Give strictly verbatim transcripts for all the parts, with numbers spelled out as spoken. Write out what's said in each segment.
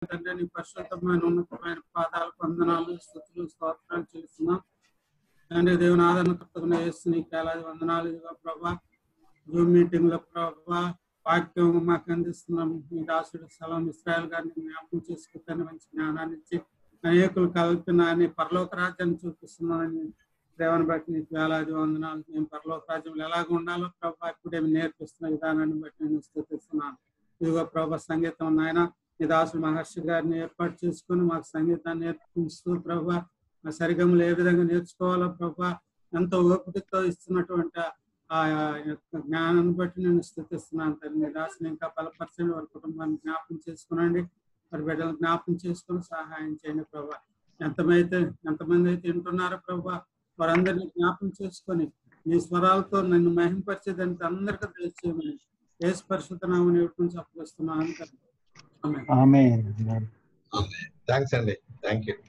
తండ్రి నీ పరిశుద్ధమైన ఉన్నతమైన పాదాలు వందనాలు స్తుతులు స్తోత్రాలు చేస్తున్నాం తండ్రి దేవుని ఆదరణకర్తగా యేసు నీకు వేలాది వందనాలు ప్రభా జూమ్ మీటింగ్ లో ప్రభా వాక్యం మాకు అందిస్తున్నాం మీ దాసుడు సలాం ఇస్రాయల్ గారిని జ్ఞాపకం చేసుకుంటాను మంచి జ్ఞానాన్ని ఇచ్చి అనేకులు కలుగుతున్నాయని పరలోక రాజ్యాన్ని చూపిస్తున్నానని దేవుని బట్టి నీకు వేలాది వందనాలు. మేము పరలోక రాజ్యంలో ఎలాగ ఉండాలో ప్రభా ఇప్పుడే నేర్పిస్తున్న విధానాన్ని బట్టి నేను స్తుతిస్తున్నాను. ఇదిగో ప్రభా సంగీతం నాయన ఈ దాసుడు మహర్షి గారిని ఏర్పాటు చేసుకుని మాకు సంగీతాన్ని నేర్పిస్తూ ప్రభా ఆ సరిగములు ఏ విధంగా నేర్చుకోవాలో ప్రభా ఎంతో ఓపికతో ఇస్తున్నటువంటి ఆ యొక్క జ్ఞానాన్ని బట్టి నేను స్థుతిస్తున్నాను. తల్లి దాసుని ఇంకా బలపరచండి, వారి కుటుంబాన్ని జ్ఞాపకం చేసుకునండి, వారి బిడ్డలను జ్ఞాపకం చేసుకుని సహాయం చేయండి ప్రభా. ఎంతమైతే ఎంతమంది అయితే వింటున్నారో ప్రభా వారందరినీ జ్ఞాపకం చేసుకొని ఈ స్వరాలతో నన్ను మహింపరిచేదానికి అందరికీ దయచేయమని యేసు పరిశుద్ధ నామమున వేడుకొని అప్పగిస్తున్నాను. ఆమేన్. థ్యాంక్స్ అండి, థ్యాంక్ యూ.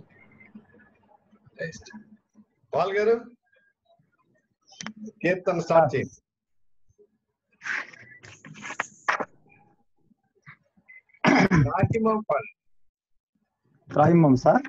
పాల్ గారు కీర్తన స్టార్ట్ చేయండి. రాయిమం సార్.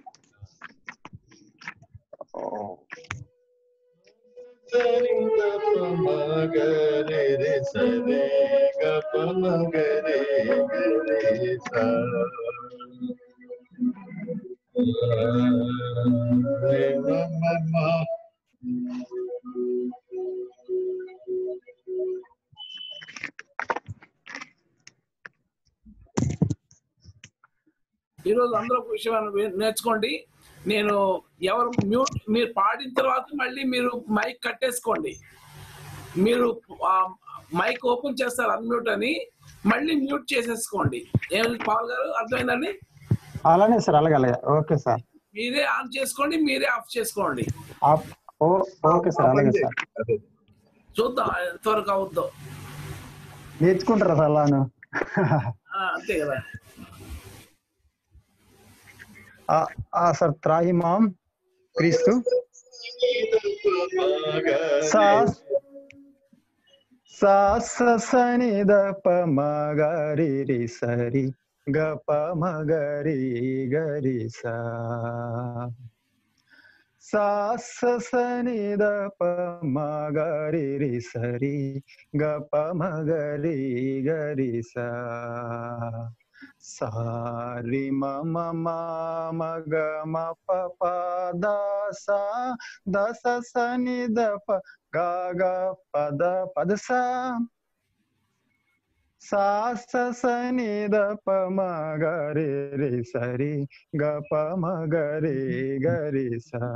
ఈరోజు అందరూ ఒక విషయం నేర్చుకోండి. నేను ఎవరు మ్యూట్ మీరు పాడిన తర్వాత మళ్ళీ మీరు మైక్ కట్టేసుకోండి. మీరు మైక్ ఓపెన్ చేస్తారు అన్మ్యూట్ అని, మళ్ళీ మ్యూట్ చేసేసుకోండి. ఏమి పాల్ గారు అర్థమైందండి? అలానే సార్, అలాగే అలాగే. Okay sir. మీరే ఆన్ చేసుకోండి, మీరే ఆఫ్ చేసుకోండి. ఓకే సార్, అలాగే సార్. చూద్దాం ఎంతవరకు అవుద్దో. నేర్చుకుంటారా సార్ అలాను? అంతే కదా సార్. త్రాహిమాం క్రీస్తు సని ద ప మ గ రి రి సరి గ ప మ గ రి గ రి సా సని ద ప మ గ రి రి సరి గ ప మ గ రి గ రి సా సారి మ మ మ మ గ మ ప ప ద సా ద స స ని ద ప గ గ ప ద ప ద సా సా స స ని ద ప మ గ రి రి సరి గ ప మ గ రి గ రి సా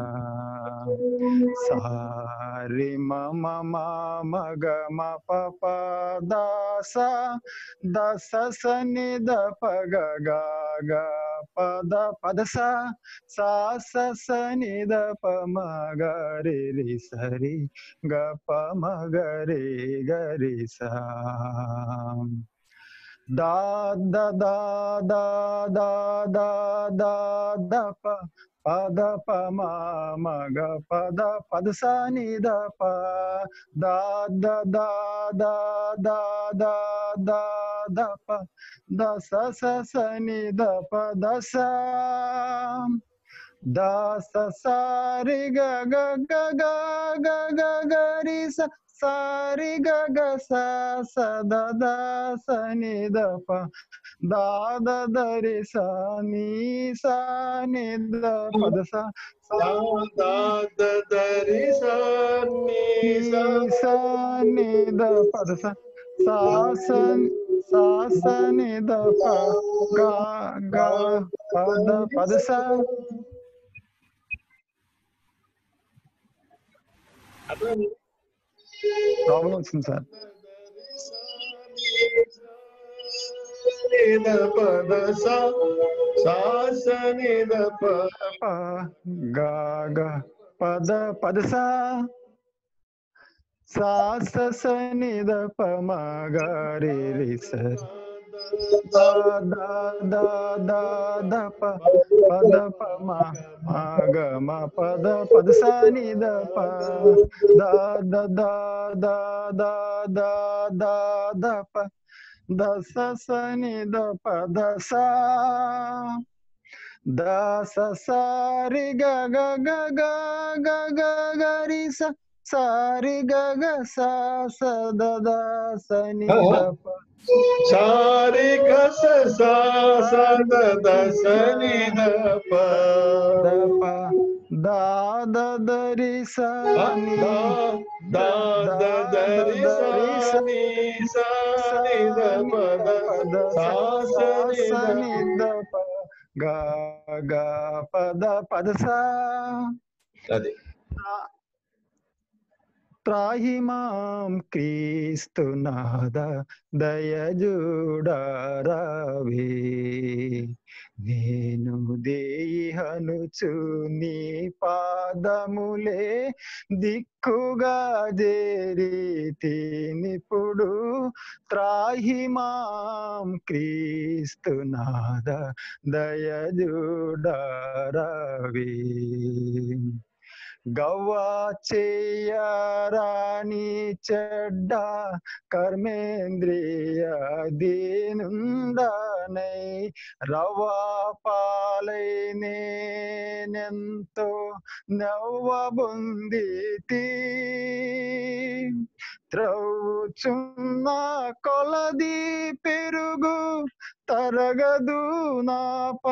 సారి మ మ మ మ గ మ ప ప ద సా ద స స ని ద ప గ గ గ ప ద ప ద సా సా స స ని ద ప మ గ రి రి సరి గ ప మ గ రి గ రి సా దా ద దా దా దా దా దా ద ప పద ప మ మ గ పద పద సా ని ద ప దా ద దా దా దా దా దా ద ప ద స స స ని ద ప ద సా ద స సా రి గ గ గ గ గ గ గ రి స సారి గ గ సా స ద ద స ని ద ప దా ద ద రి సా ని సా ని ద ప ద సా దా ద ద రి సా ని సా ని ద ప ద సా సా స సా స ని ద ప గ గ ప ద ప ద సా. ప్రాబ్లం వచ్చింది సార్. పద పద సా సా స స ని ద ప మ గ రి రి స ద ద ద ద ద ప పద ప మ గ మ పద పద సా ని ద ప ద ద ద ద ద ద ద ద ప దస సని ద పద సా దస సారి గ గ గ గ గ గ గరి స సారి గ గ సా స ద ద సని ద ప సారి గస సా స ద ద సని ద ప ద ప దా ద ద రి స ని దా ద ద రి సా ని సా ని ద ప ద సా స ని ద ద ప గ గ పద పద సా అది త్రాహి మాం క్రీస్తునాథ దయజూడరావే నేను దేహనుచు నీ పాదములే దిక్కుగా చేరితినిప్పుడు త్రాహి మాం క్రీస్తునాథ దయజూడరావే గవ్వా చేయరాని చెడ్డ కర్మేంద్రియ దీనుండనై రవ్వా పాలై నేనెంతో నవ్వబొందితి త్రవ్వుచున్న కొలది పెరుగు తరగదు నా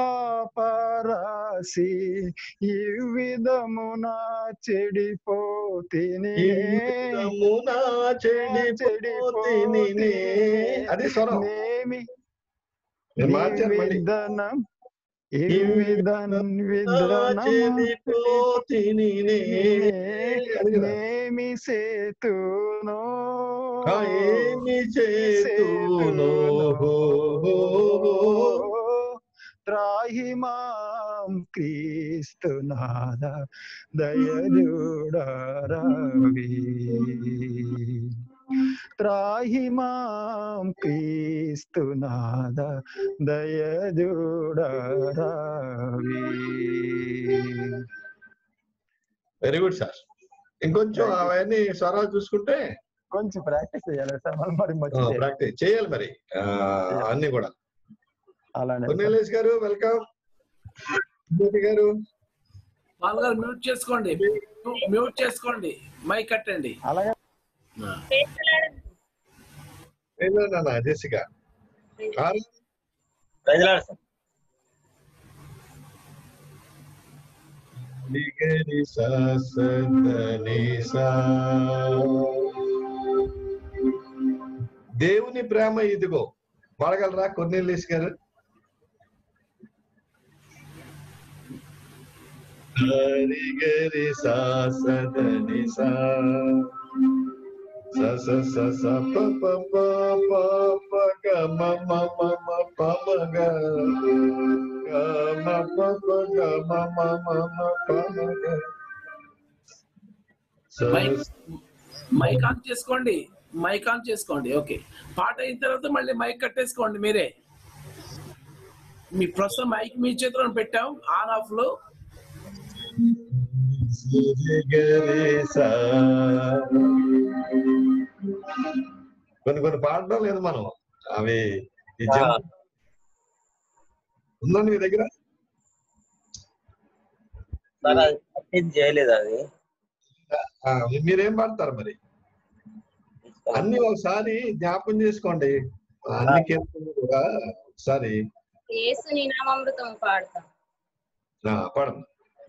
పాపరాశి ఈ విధమున చెడిపోతిని చెడిపోతిని అది స్వరం నేమి మార్చాను మళ్ళీ విధనం ఈ విధనం చెడిపోతిని నేమి సేతునో ఏమి చేతునో త్రాహి మాం క్రీస్తునాథ దయజూడరావే త్రాహి మాం క్రీస్తునాథ దయజూడరావే. Very good sir. ఇంకొంచెం అవన్నీ స్వరాలు చూసుకుంటే కొంచెం ప్రాక్టీస్ చేయాలి సార్. మరి ప్రాక్టీస్ చేయాలి మరి అన్ని కూడా. అలానే కొన్నేలేష్ గారు వెల్కమ్. గారు పాల్ గారు మ్యూట్ చేసుకోండి, మ్యూట్ చేసుకోండి, మైక్ కట్టండి. అలాగే జెసికా దేవుని ప్రేమ ఇదిగో పాడగలరా కొన్నేలేష్ గారు? హరి గరి సా సదని సా స స స స ప ప ప ప ప గ మ మ మ మ ప మ గ గ మ ప ప గ మ మ మ మ ప మ గ. మైక్ మైక్ ఆన్ చేసుకోండి, మైక్ ఆన్ చేసుకోండి. ఓకే, పాట అయిన తర్వాత మళ్ళీ మైక్ కట్టేసుకోండి మీరే. మీ ప్రస్తుతం మైక్ మీ చేతిలో పెట్టాం ఆన్ ఆఫ్ లో. కొన్ని కొన్ని పాడడం లేదు మనం, అవి ఉందండి మీ దగ్గర? చేయలేదు అది. మీరేం పాడతారు మరి? అన్ని ఒకసారి జ్ఞాపకం చేసుకోండి, అన్ని కీర్తనలు కూడా ఒకసారి. యేసుని నామామృతం పాడతాం. పాడండి.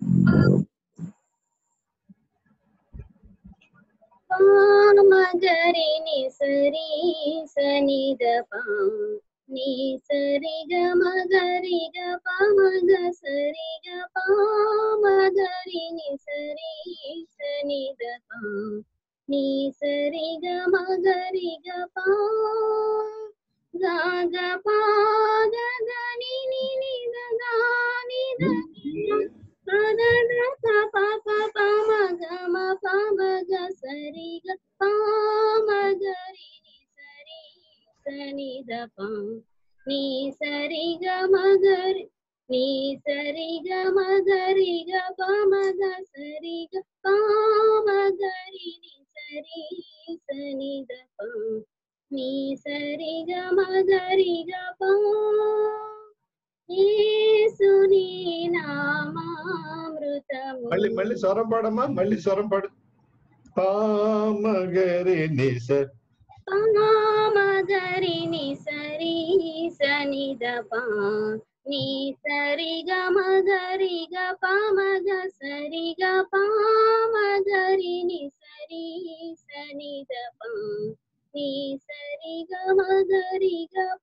మగరి ని సరి సని ద ప ని సరి గ మగరి గ ప మగ సరి గ ప మగరి ని సరి సని ద ప ని సరి గ మగరి గ ప గ గ ప గ గ ని ని ని ద గ ని ద ప ద ద ప ప ప ప మ గ మ ప మ గ సరి గ ప మ గ రి ని సరి సని ద ప ని సరి గ మ గ రి ని సరి గ మ గ రి గ ప మ గ సరి గ ప మ గ రి ని సరి సని ద ప నీ సరి గమ గరి గప యేసుని నామామృతము. మళ్ళీ మళ్ళీ స్వరం పాడమ్మా, మళ్ళీ స్వరం పాడు. పామగరి నిస పామగరి ని సరి సని దప నీ సరి గమ గరి గప మగ సరి గ పామగరి ని సరి సని దప నీ సరి గమ గరి గప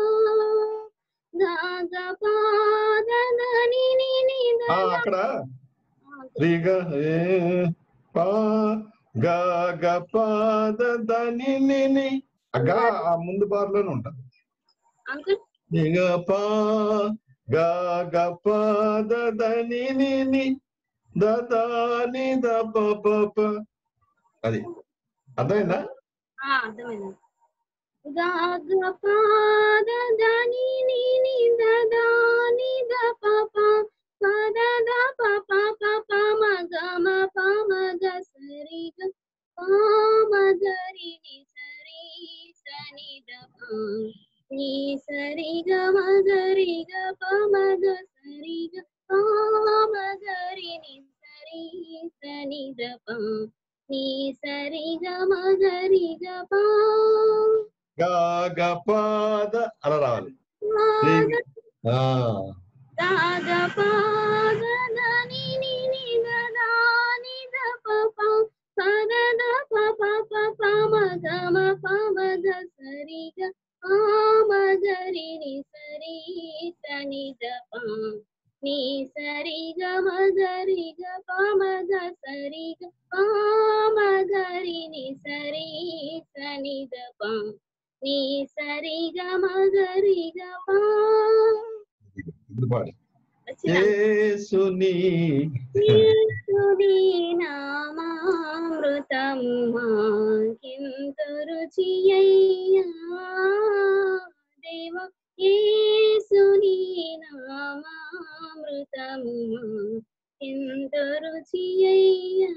అక్కడ రిగా పా గా గ పాద దని ని గా ఆ ముందు బార్లోనే ఉంటుంది. రిగా పా గా గ పాద దని ని దాని ద ప ప అది అర్థమైందా? అర్థమైంది. గా గ పాద దని ని ని ద దాని ద ప ప పద ద ప ప ప ప మ గ మ ప మ గ సరి గ ప మ గరి ని సరి సని ద ప ని సరి గ మ గరి గ ప మ గ సరి గ ప మ గరి ని సరి సని ద ప నీ సరి గ మ గరి గ ప గా గ పాద అలా రావాలి. గా గ పాద దని ని ని ద దాని ద ప ప పద ద ప ప ప ప మ గ మ ప మ గ సరి గ ప మ గరి ని సరి సని ద ప నీ సరి గ మ గరి గ ప మ గ సరి గ ప మ గరి ని సరి సని ద ప నీ సరి గ మ గరి గ ప. యేసుని యేసుని నామామృతము మాకెంత రుచియయ్యా దేవ యేసుని నామామృతము ఎంత రుచియయ్యా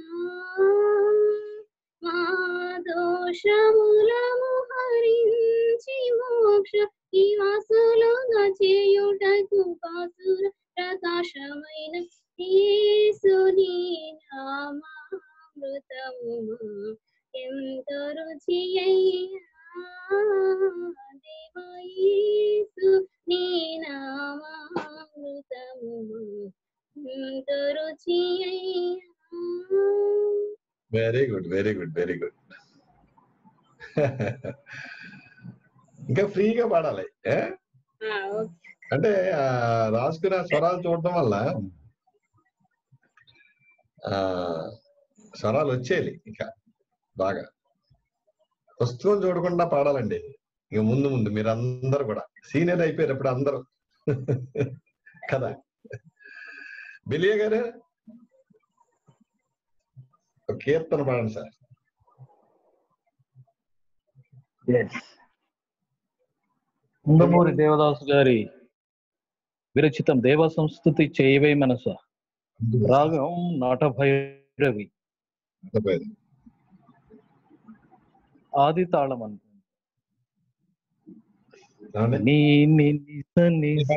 మా దోషములము హరించి మోక్ష నివాసులుగా చేయుటకు పాసుర ప్రకాశమైన యేసుని నామామృతము ఎంత రుచియయ్యా దేవ యేసు నీ నామామృతము ఎంత రుచియయ్యా. Very good, very good, very good. ఇంకా ఫ్రీగా పాడాలి. అంటే రాసుకున్న స్వరాలు చూడటం వల్ల ఆ స్వరాలు వచ్చేయాలి. ఇంకా బాగా పుస్తకం చూడకుండా పాడాలండి. ఇక ముందు ముందు మీరు అందరు కూడా సీనియర్ అయిపోయారు అందరూ కదా. బిలియ గారు కీర్తన పాడండి సార్. కుందమూరి దేవదాసు గారి విరచితం దేవ సంస్కృతి చేయవే మనస, రాగం నాట భైరవి, ఆది తాళం అనుకుంటా. నీ ని నిస నిస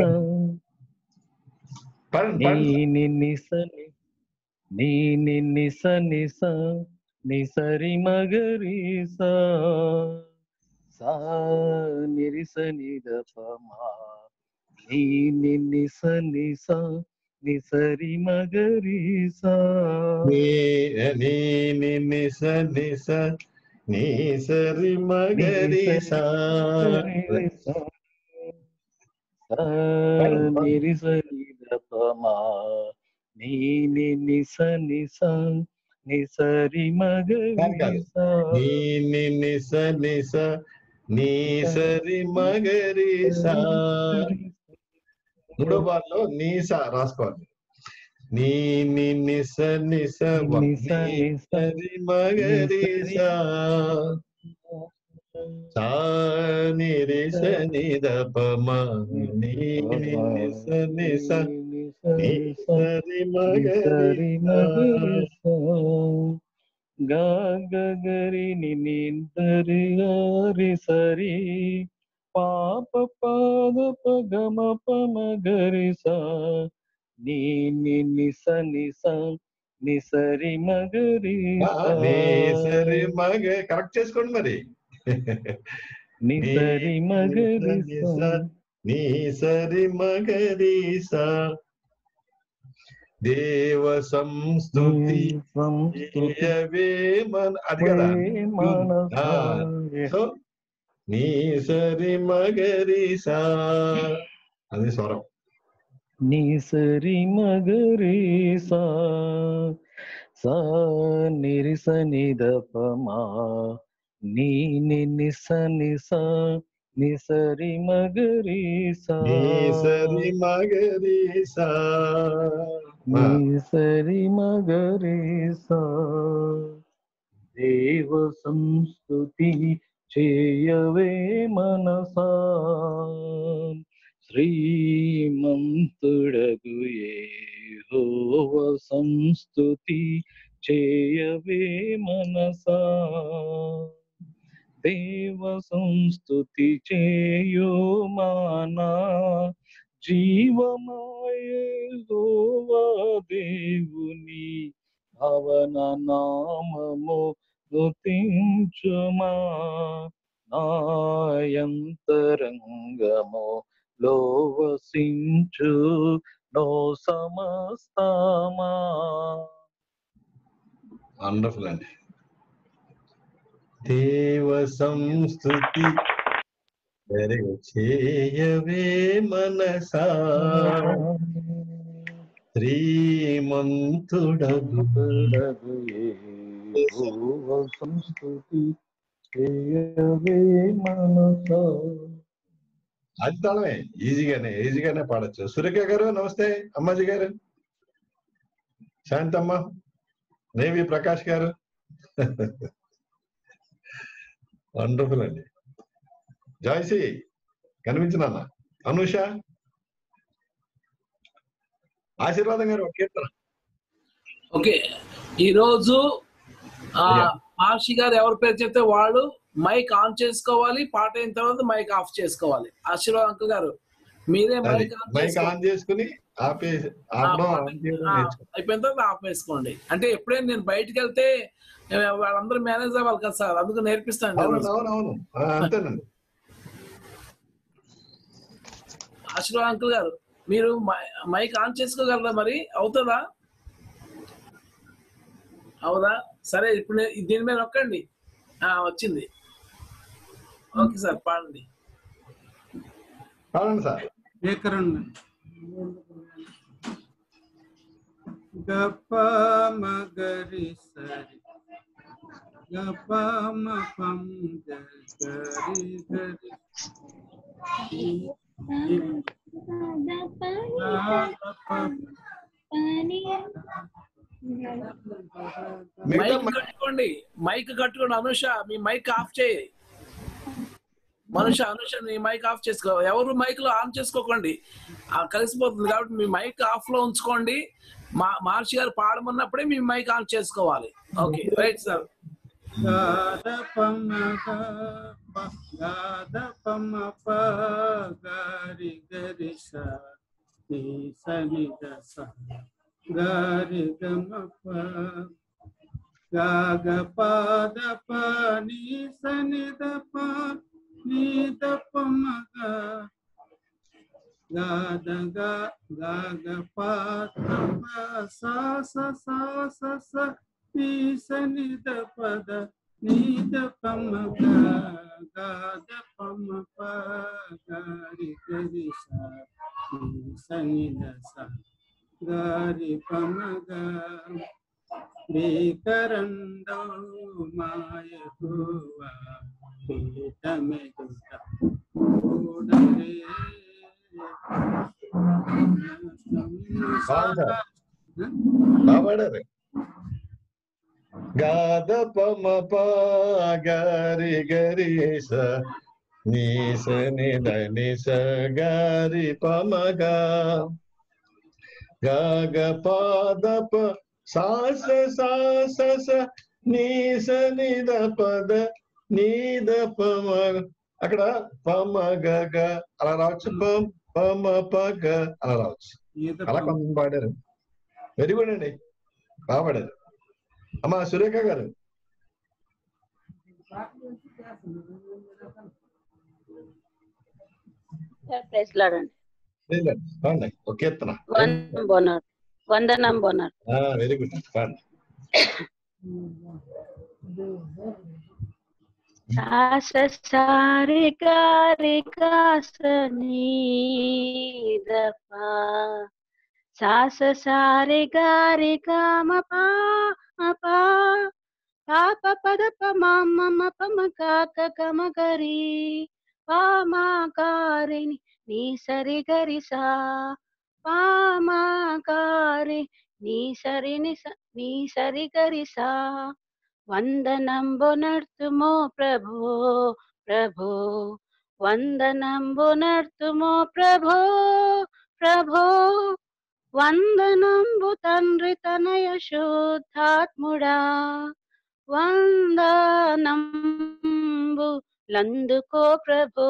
నీ ని నిస నీ ని నిస నిస నిసరి మగరి సా సా నిరిస నిద పమా నీ ని నిస నిస నిసరి మగరి సా నీ ని నిస నిస నిసరి మగరి సా నిరిస నిద పమా నీ ని నిస నిస నిసరి మగరి సా నీ ని నిస నిస నిసరి మగరి సా. మూడో బార్లో నీసా రాసుకోవాలి. నీ ని నిస నిస నిసరి మగరి సా సా నిరిస నిద పమా నీ ని నిస నిస నిసరి మగరి సా గా గరి ని ని దరి గరి సరి పాప పాద పగమ పమ గరి సా నీ ని ని స ని స ని సరి మగరి నీ సరి మగ కరెక్ట్ చేసుకోండి మరి. ని సరి మగరి నీ సరి మగరి సా దేవ సంస్తుతి మన అది కదా. సో నీ సరి మగరి సా అది స్వరం. నీ సరి మగరి సా సా నిరి స ని ద ప మా నీ ని ని స ని స ని సరి మగరి సా నీ సరి మగరి సా నీ సరి మగరి సా దేవ సంస్తుతి చేయవే మనసా శ్రీమంతుడగు యెహోవ సంస్తుతి చేయవే మనసా దేవ సంస్తుతి చేయో మానా జీవమాయేహోవా దేవుని భవన నామము స్తుతించుమా నాయంతరంగము లో వసించు నో సమస్తమా. వండర్ఫుల్ అండి. దేవ సంస్తుతి చేయవే మనసా శ్రీమంతుడగు యెహోవ సంస్తుతి చేయవే మనసా. అది తాళమే, ఈజీగానే ఈజీగానే పాడచ్చు. సురేఖ గారు నమస్తే. అమ్మాజీ గారు, శాంతమ్మ, నేవి ప్రకాష్ గారు, వండర్ఫుల్ అండి. జాయ్సీ కనిపించిన అనూష, ఆశీర్వాదం గారు ఒక కీర్తన. ఓకే, ఈరోజు మహర్షి గారు ఎవరి పేరు చెప్తే వాళ్ళు మైక్ ఆన్ చేసుకోవాలి, పాట అయిన తర్వాత మైక్ ఆఫ్ చేసుకోవాలి. ఆశీర్వాదం అంకుల్ గారు మీరే మైక్ మైక్ ఆన్ చేసుకుని ఆపేసి అయిపోయిన తర్వాత ఆఫ్ వేసుకోండి. అంటే ఎప్పుడైనా నేను బయటకు వెళ్తే వాళ్ళందరూ మేనేజ్ అవ్వాలి కదా సార్, అందుకు నేర్పిస్తాను. అవునవును, అంతేనండి. ఆశీర్వాదం అంకుల్ గారు మీరు మైక్ ఆన్ చేసుకోగలరా? మరి అవుతుందా? అవుదా? సరే, ఇప్పుడు దీని మీద నొక్కండి. వచ్చింది. ఓకే సార్, పాడండి. పాడండి సార్. ఏకరండి. గప మగరి సరి గప మ పం గరి గరి మైక్ కట్టుకోండి, మైక్ కట్టుకోండి. అనుష మీ మైక్ ఆఫ్ చేయి. మనుష అనుష మీ మైక్ ఆఫ్ చేసుకో. ఎవరు మైక్ లో ఆన్ చేసుకోకండి, కలిసిపోతుంది. కాబట్టి మీ మైక్ ఆఫ్ లో ఉంచుకోండి. మా మహర్షి గారు పాడమన్నప్పుడే మీ మైక్ ఆన్ చేసుకోవాలి. Okay, right sir. గాద పమ గాద పమ ప గరి గరి స ని స ని ద స గరి గమ ప గ ప ద ప ని స ని ద ప ని ద ప మ గ గ ద గ గ గ ప ద ప స స స స స ని స ని ద ప ద ని ద ప మ గ గ ద ప మ ప గ రి గ రి స ని స ని ద స గ రి ప మ గ బేకరందో మాయహోవా పీఠమే దుట ఓడరే బాబాడారు. గాద పమ ప గరి గరి స ని స ని ద ని స గరి పమ గ గ గ ప ద ప సా స సా స స నీ సనిద పద నీద పమ అక్కడ పమ గగ అలా రావచ్చు, పం పమ పగ అలా రావచ్చు. అలా కొంత పాడారు. వెరీ గుడ్ అండి, బాగా పాడారు. అమ్మా సురేఖ గారు పాడండి ఒక కీర్తన. వందనం బోనర్. వెరీ గుడ్, పాడండి. సాస సారి గారి కాసని దపా సాస సారి గారి కామ పా పా పాప పద పమ పమ కాక కమ గరి పామా కారిని నీ సరి గరి సా పామా కారి నీ సరి ని నీ సరి గరి సా వందనంబునర్తుమో ప్రభో ప్రభో వందనంబునర్తుమో ప్రభో ప్రభో వందనంబు తండ్రి తనయ శుద్ధాత్ముడా వందనంబు లందుకో ప్రభో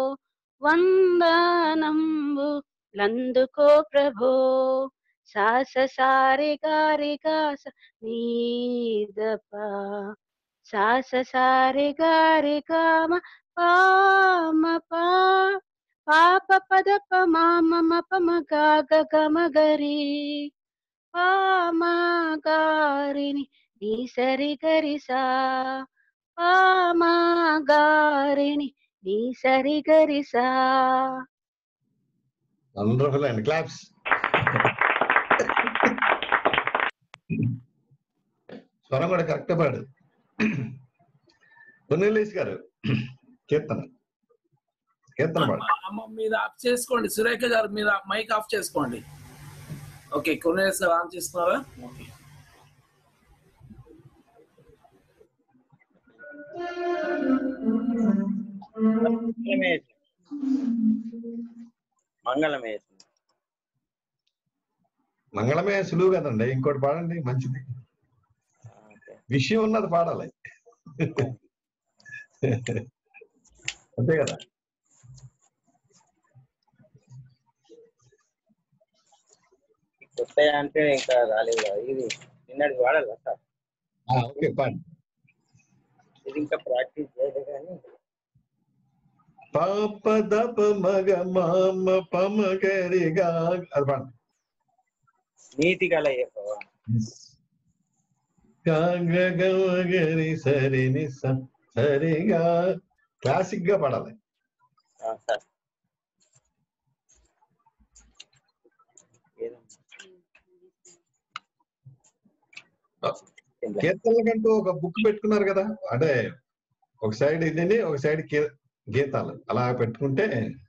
వందనంబు లందుకో ప్రభో సాస సారి గారి గాస నీదప సాస సారి గారి కామ పామ పా పాప పద పమ పమ గాగ గమ గరి పామ గారిని నీ సరి గరి సా పామ గారిని నీ సరి గరి సా. Wonderful and claps. స్వరం కూడా కరెక్ట్ పాడు. కొన్నిలేసి గారు కీర్తన కీర్తన పాడు. అమ్మ మీరు ఆఫ్ చేసుకోండి, సురేఖ గారు మీరు మైక్ ఆఫ్ చేసుకోండి. ఓకే, కొన్నిలేసి గారు ఆన్ చేస్తున్నారా? ఓకే. మంగళమే మంగళమే సులువు కదండి, ఇంకోటి పాడండి మంచిది. విషయం ఉన్నది పాడాలి అంతే కదా. కొత్త అంటే ఇంకా రాలేదు ఇది, నిన్నటి వాడాలి సార్. ఓకే పాడు. ఇది ఇంకా ప్రాక్టీస్ చేయలేదు కానీ. పాప దప మగ మామ పమ గరిగా అది పాడు. నీతి గల గరి సరిని సరిగా క్లాసిక్ గా పాడాలి. కీర్తనలకంటూ ఒక బుక్ పెట్టుకున్నారు కదా, అంటే ఒక సైడ్ ఇదని ఒక సైడ్ గీతాలు అలా పెట్టుకుంటే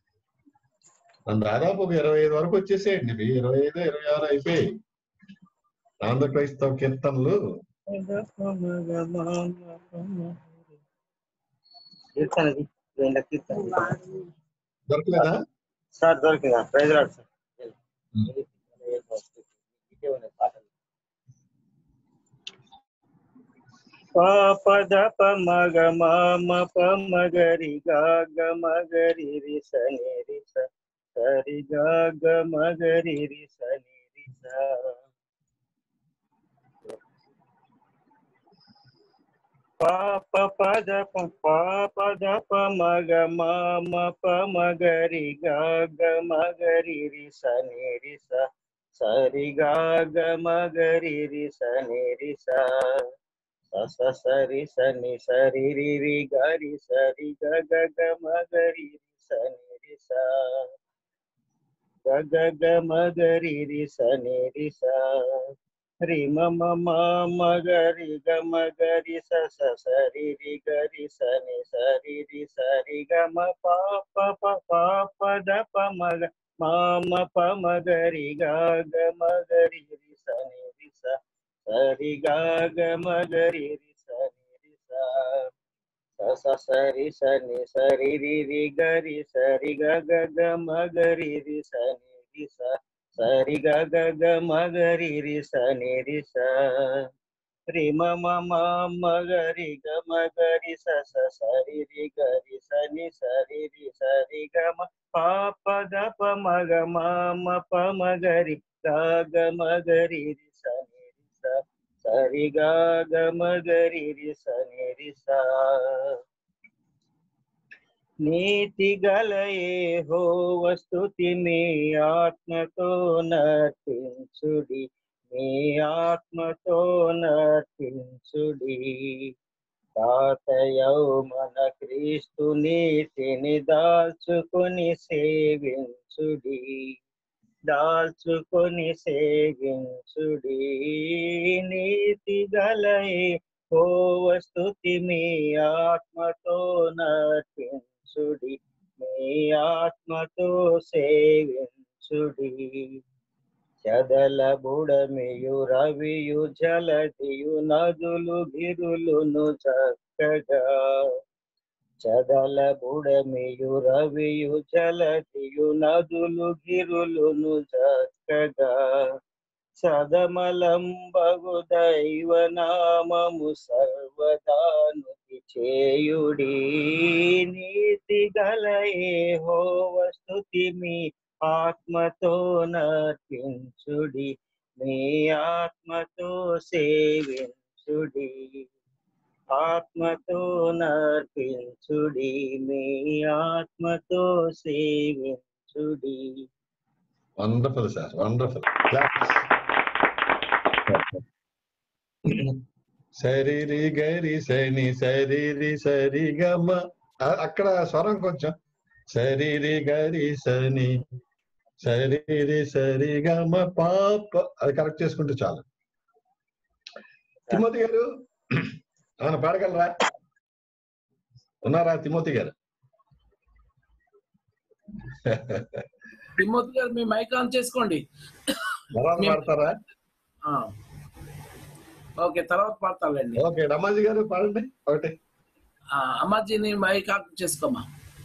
దాదాపు ఒక ఇరవై ఐదు వరకు వచ్చేసేయండి. ఇరవై ఐదు ఇరవై ఆరు అయిపోయి ఆంధ్ర క్రైస్తవ కీర్తనలు. దొరకలేదా సార్? దొరికిందా? ప్రైజ్ రాడు సార్. పాప దప మగ మామ పమ గరి గాగ మగరి రిస నిరిస సరి గాగ మగరి రిస నిరిస. పాప పద పాప దప మగ మామ పమ గరి గాగ మగరి రిస నిరిస సరి గాగ మగరి రిస నిరిస స సరి సని సరి రి రి గరి సరి గ గ గ మగరి రి సని రి స గ గ గ మగరి రి సని రి స రి మ మ మ మగరి గ మగరి స స సరి రి గరి సని సరి రి సరి గ మ ప ప ప ప ప ద ప మగ మ మ ప మగరి గ గ మగరి రి సని రి స సరి గ గ మగరి రి సని రి స స సరి సని సరి రి రి గరి సరి గ గ గ మగరి రి సని రి స సరి గ గ గ మగరి రి సని రి స రి మమ మగరి గమ గరి స స సరి రి గరి సని సరి రి సరి గమ పాప దప మగ మామ ప మగరి గ మగరి రి సని రి స సరి గ మగరి రి సని రి స. నీతి గల యెహోవా స్తుతి మీ ఆత్మతో నర్తించుడి, మీ ఆత్మతో నర్తించుడి. తాతయౌ మన క్రీస్తు నీతిని దాల్చుకొని సేవించుడి, దాల్చుకొని సేవించుడి. నీతి గల యెహోవా స్తుతి మీ ఆత్మతో నర్తించుడి, మీ ఆత్మతో సేవించుడి. చదల బుడమియు రవియు జలదియు నదులు గిరులును చక్కగా, చదల బుడమియు రవియు జలదియు నదులు గిరులును చక్కగా. సదమలంబగు దైవ నామము సర్వదానుతి చేయుడి. నీతి గల యెహోవా స్తుతి మీ ఆత్మతో నర్తించుడి, మీ ఆత్మతో సేవించుడి. ఆత్మతో నర్తించుడి, మీ ఆత్మతో సేవించుడి. Wonderful sir, wonderful. సరిరి గరి సని సరిరి సరి గమ, అక్కడ స్వరం కొంచెం సరిరి గరి సని సరిరి సరి గమ పాప, అది కరెక్ట్ చేసుకుంటే చాలు. తిమోతి గారు అవునా, పాడగలరా? ఉన్నారా తిమోతి గారు? తిమోతి గారు మీ మైక్ ఆన్ చేసుకోండి. పాడతారా? ఓకే, తర్వాత పాడతానండి. ఓకే, రమాజీ గారు పాడండి ఒకటి. అమ్మాజీని మైక్ ఆన్ చేసుకోమా.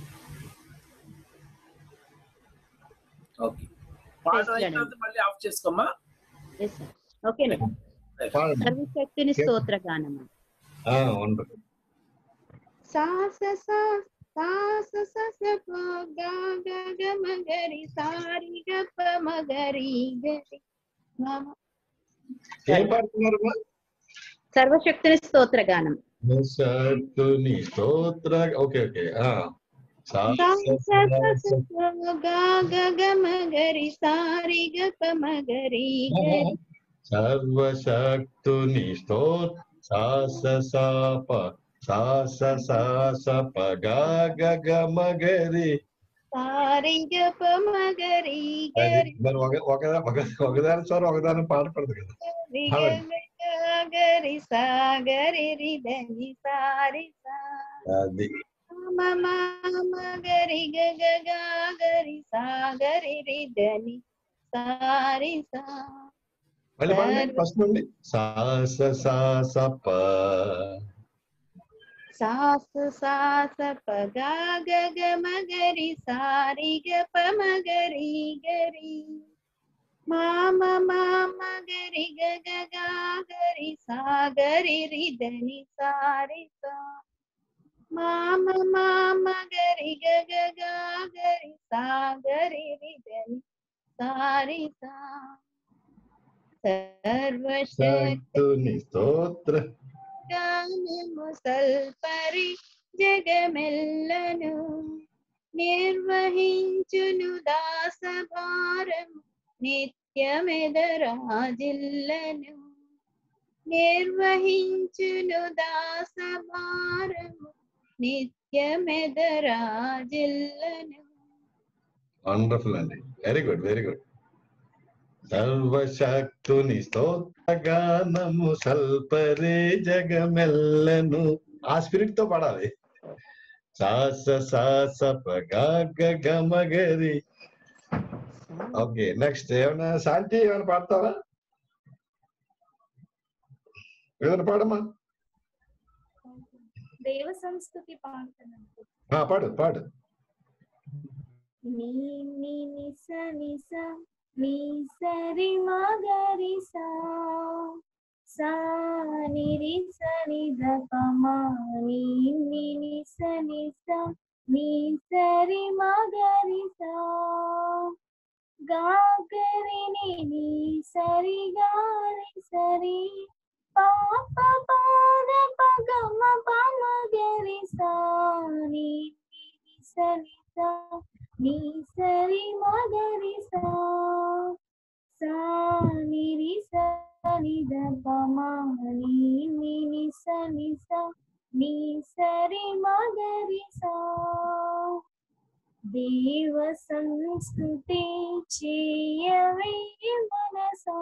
ఓకే, పాడడం మళ్ళీ ఆఫ్ చేసుకోమా. ఓకేనండి. సర్వశక్తిని స్తోత్ర గానమా. సాస సాస సస గ గ మగరి సారి గప మగరి గరి. ఏం పాడుతున్నారు? సర్వశక్తిని స్తోత్ర గానం. శక్తుని స్తోత్ర. Okay okay. మగరి సారి గప మగరి గరి. సర్వశక్తుని స్తోత్ర సాస సాప సాస సాస ప గ గ మగరి సారి గప మగరి గరి. మరి ఒకదాని స్వరం ఒకదాని పాడకూడదు కదా. గరి సాగరి రిదని సారి సా మగరి గరి సాగరి రిదని సారి సా. మళ్ళీ పాడండి ఫస్ట్ నుండి. సాస సాస ప సాస సాస ప గ గ మగరి సారి గప మగరి గరి. మామ మామ గరి గ గ గరి సాగరి రిదని సారి సా. మామ మామ గరి గ గ గరి సాగరి రిదని సారి సా. సర్వశక్తుని స్తోత్ర గానము సల్పరి జగమెల్లను నిర్వహించును దాస భారము నిత్యమెదరాజిల్లను. నిర్వహించును దాస భారము నిత్యమెదరాజిల్లను. వండర్ఫుల్ అండి, వెరీ గుడ్ వెరీ గుడ్. సర్వశక్తుని స్తోత్ర గానము సల్పరే జగమెల్లను. ఆ స్పిరిట్ తో పాడాలి. సాస సాస ప గ గ మగరి. ఓకే, నెక్స్ట్ ఏమైనా శాంతి ఏమైనా పాడతావా? ఏమైనా పాడమ్మా. దేవ సంస్కృతి పాడుతాను. పాడు పాడు. నీ ని నిస నిస నీ సరి మగరి సా సా ని రి స ని ద ప మ ని ని ని స ని స ని స రి మ గ రి సా గా గ రి ని ని స రి గా రి స రి పా ప ప ద ప గ మ ప మ గ రి సా ని ని ని స ని స ని స రి మ గ రి సా సా ని రి స ని ద ప మ ని ని ని స ని స ని స రి మ గ రి సా దేవ సంస్కృతి చేయవే మనసా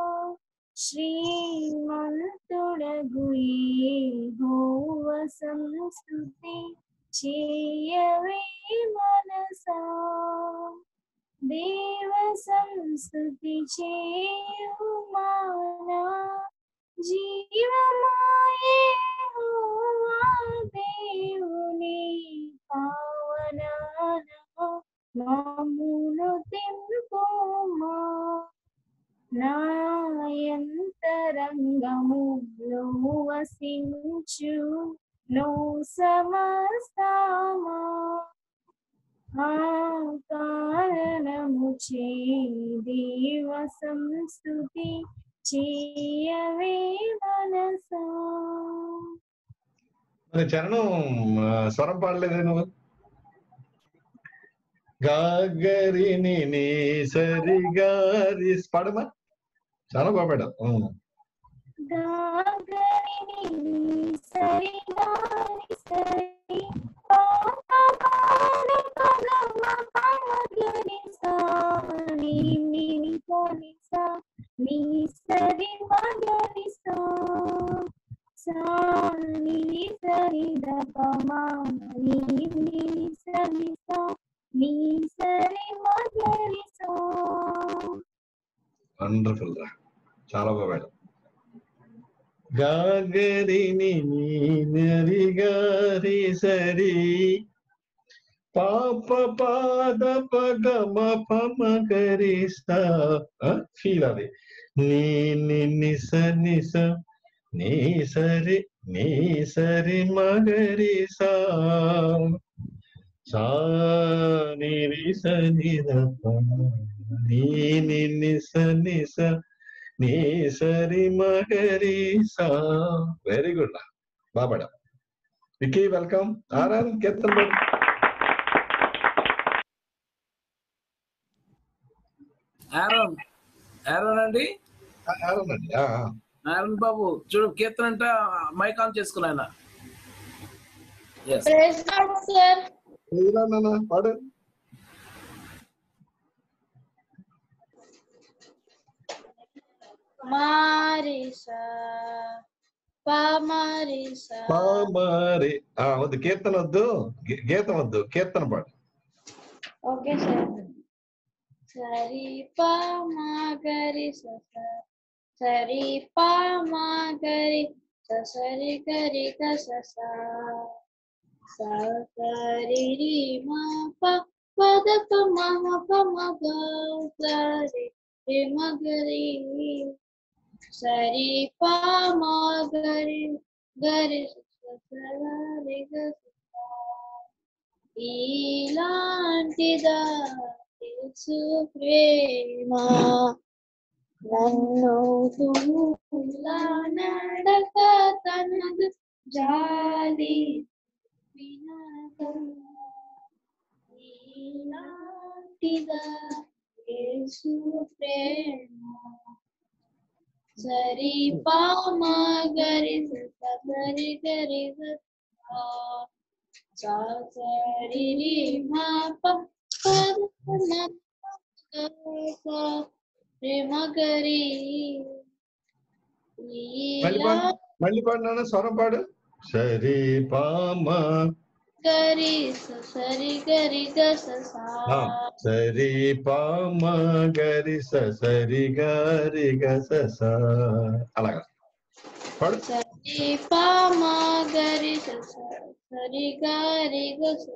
శ్రీమంతుడగు యెహోవ సంస్కృతి చేయవే మనసా దేవ సంస్కృతి చేయు మానా జీవమాయే యెహోవా దేవుని పావనాన మమ్మును తెంపుమా నాయంతరంగములో వసించు నో సమస్తమా ఆ కారణము చే దేవ సంస్తుతి చేయవే మనసా. మరి చరణం ఆ, స్వరం పాడలేదే నువ్వు? గాగరిని నీ సరి గారి పాడమా, చాలా బాగా పాడావు. గాగరిని సరి గారి సరి పాప పాద పగమ పమగరి సా ని ని ని సరి సా ని సరి మగరి సా సా ని ని సరి ద పమ ని ని ని సరి సా ని సరి మగరి సా. వండర్ఫుల్ రా, చాలా బాగా పాడావు. గాగరిని నీ నరి గారి సరి పాప పాద పగమ పమగరిస్తా ఫీల్ అది నీ ని నిస నిస నీ సరి నీ సరి మగరిసా సా ని రి స ని ద ప నీ ని నిస నిస నీ సరి మగరిసా. వెరీ గుడ్, బాగా పాడా. వికీ వెల్కమ్. ఆర్ఆర్ కీర్తన బాబు. ఆరోన్ ఆరోన్ అండి, ఆరోన్ అండి. ఆరోన్ బాబు చూడు, కీర్తన అంట మైక్ ఆన్ చేసుకున్నా ఆయన. పాడు. మారిసా పామారిసా పామారి వద్దు, కీర్తన వద్దు, గే- గీతం వద్దు, కీర్తన పాడు. Okay sir. సరి పామాగరి సస సరి పామాగరి సరి గరి గస సరి రి మా ప పద ప మమ ప మగ సరి రి మగరి సరి పామాగరి గరి సరి గస ఇలాంటిదా యేసు ప్రేమ నన్ను తులా నడక తనదు జాలి ఇలాంటిదా యేసు ప్రేమ సరి పామా గరి సరి గరి సా సరి రి మా ప పద రి మగరి మళ్ళీ పాడు, మళ్ళీ పాడు నాన్న, స్వరం పాడు. సరి పామ గరి సరి గరి గస ఆ, సరి పామ గరి స సరి గరి గస స అలాగా పాడు. సరి పామా గరి సరి గరి గస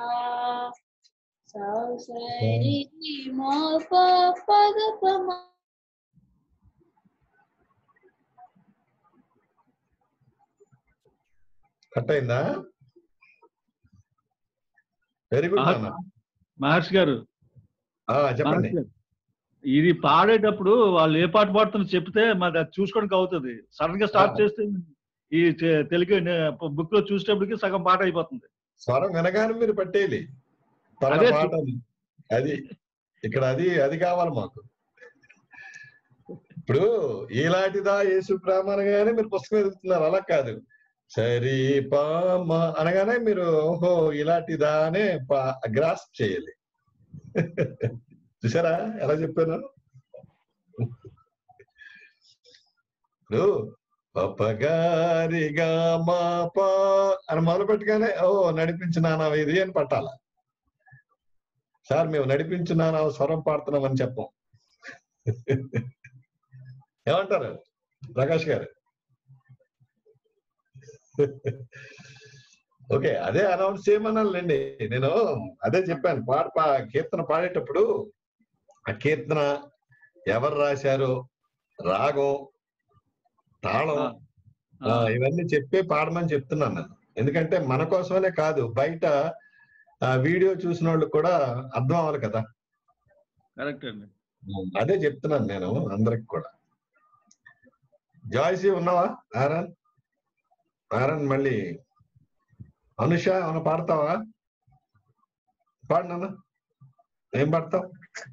సా సరి మా ప పద ప కట్ అయిందా? వెరీ గుడ్ నాన్న. మహర్షి గారు చెప్పండి. ఇది పాడేటప్పుడు వాళ్ళు ఏ పాట పాడుతున్నా చెప్తే మాది అది చూసుకోవడానికి అవుతుంది. సడన్ గా స్టార్ట్ చేస్తే ఈ తెలుగు బుక్ లో చూసేటప్పటికి సగం పాట అయిపోతుంది. స్వరం వినగానే మీరు పట్టేయాలి పాట. అది ఇక్కడ అది అది కావాలి మాకు. ఇప్పుడు ఇలాంటిదా యేసు ప్రేమ అనగానే మీరు పుస్తకం ఎదుగుతున్నారు. అలా కాదు, సరి పామ అనగానే మీరు ఓహో ఇలాంటిదా అనే గ్రాస్ప్ చేయాలి. చూసారా ఎలా చెప్పాను? ఇప్పుడు పప్పగారిగా మా పా అని మొదలు పెట్టగానే ఓ నడిపించినానా ఇది అని పట్టాల. సార్ మేము నడిపించినానా స్వరం పాడుతున్నామని చెప్పం. ఏమంటారు ప్రకాష్ గారు? ఓకే, అదే అనౌన్స్ చేయమన్నానండి. నేను అదే చెప్పాను. పాట పా కీర్తన పాడేటప్పుడు ఆ కీర్తన ఎవరు రాశారు, రాగం, తాళం, ఇవన్నీ చెప్పే పాడమని చెప్తున్నాను నేను. ఎందుకంటే మన కోసమనే కాదు, బయట వీడియో చూసిన వాళ్ళు కూడా అర్థం అవ్వాలి కదా. కరెక్ట్ అండి. అదే చెప్తున్నాను నేను అందరికి కూడా. జాయ్సీ ఉన్నావా? ఆరన్ ఆరన్ మళ్ళీ అనుష ఏమన్నా పాడతావా? పాడు నాన్న. ఏం పాడతావు?